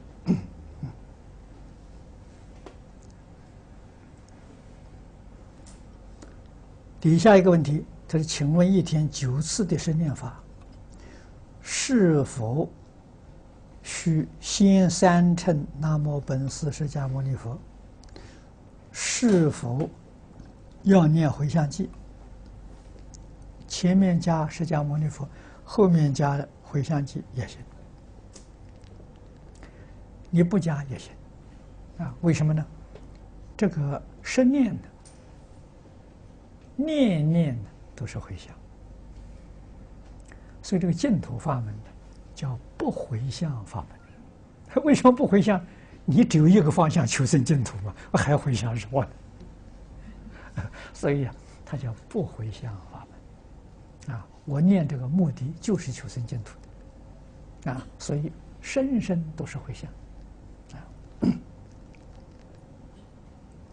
A: 底下一个问题，他说：“请问一天9次的生念法，是否需先3称南无本师释迦牟尼佛？是否要念回向偈？前面加释迦牟尼佛，后面加回向偈也行，你不加也行，啊？为什么呢？这个生念的。”念念都是回向，所以这个净土法门呢，叫不回向法门。为什么不回向？你只有一个方向求生净土嘛，还回向什么呢？所以它叫不回向法门。啊，我念这个目的就是求生净土的，啊，所以生生都是回向。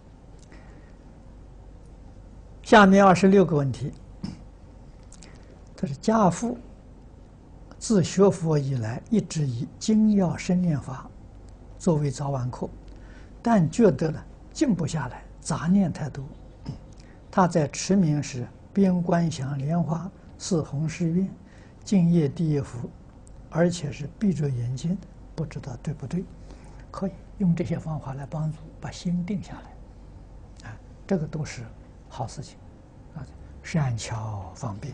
A: 下面26个问题， 他是家父自学佛以来，一直以精要生念法作为早晚课，但觉得呢静不下来，杂念太多。他在持名时边观想莲花、四弘誓愿、净业第一福，而且是闭着眼睛，不知道对不对？可以用这些方法来帮助把心定下来，啊，这个都是好事情，啊，善巧方便。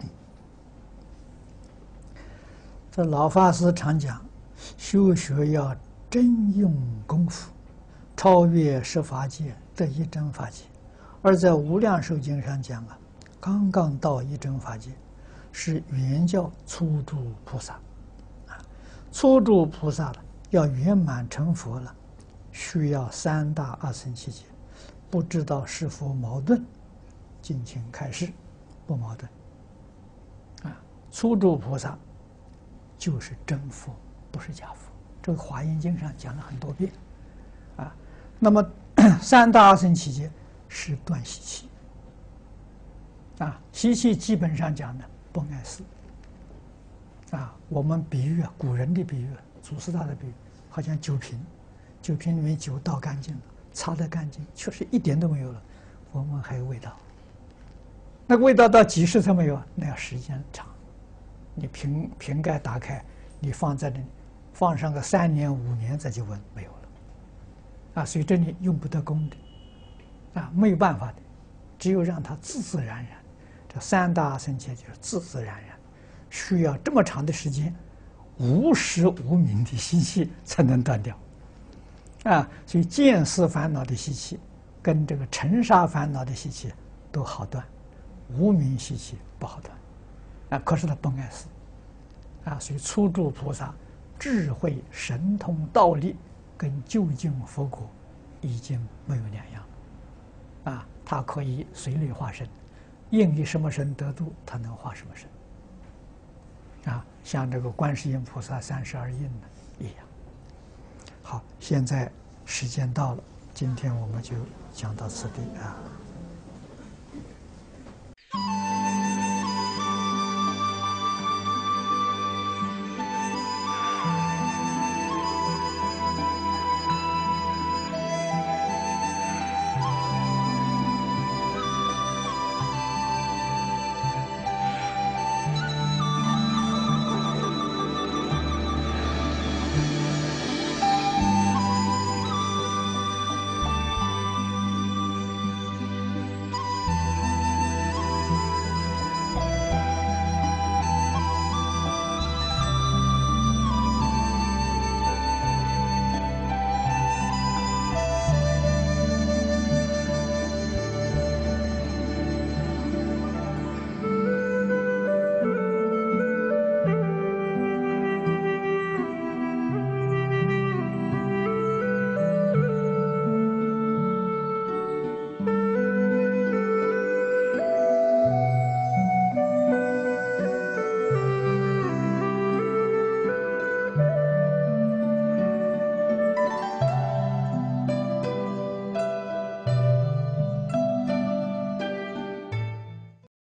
A: 这老法师常讲，修学要真用功夫，超越十法界，得一真法界。而在《无量寿经》上讲啊，刚刚到一真法界，是原教初住菩萨，啊，初住菩萨了，要圆满成佛了，需要三大阿僧祇劫，不知道是否矛盾？敬请开示，不矛盾。啊，初住菩萨就是真佛，不是假佛。这个《华严经》上讲了很多遍，啊，那么三大阿僧祇劫是断习气，啊，习气基本上讲呢不碍事，啊，我们比喻啊，古人的比喻，祖师大的比喻，好像酒瓶，酒瓶里面酒倒干净了，擦得干净，确实一点都没有了，我们还有味道。那个味道到几时才没有？那要时间长。你瓶盖打开，你放在那里，放上个3年5年再去闻，没有了。啊，所以这里用不得功的，啊，没有办法的，只有让它自自然然。这三大阿僧祇就是自自然然，需要这么长的时间，无时无明的习气才能断掉。啊，所以见思烦恼的习气跟这个尘沙烦恼的习气都好断，无明习气不好断。啊，可是他不碍事，啊，所以初住菩萨智慧神通道力跟究竟佛果已经没有两样了，啊，他可以随类化身，应以什么身得度，他能化什么身，啊，像这个观世音菩萨32应呢一样。好，现在时间到了，今天我们就讲到此地啊。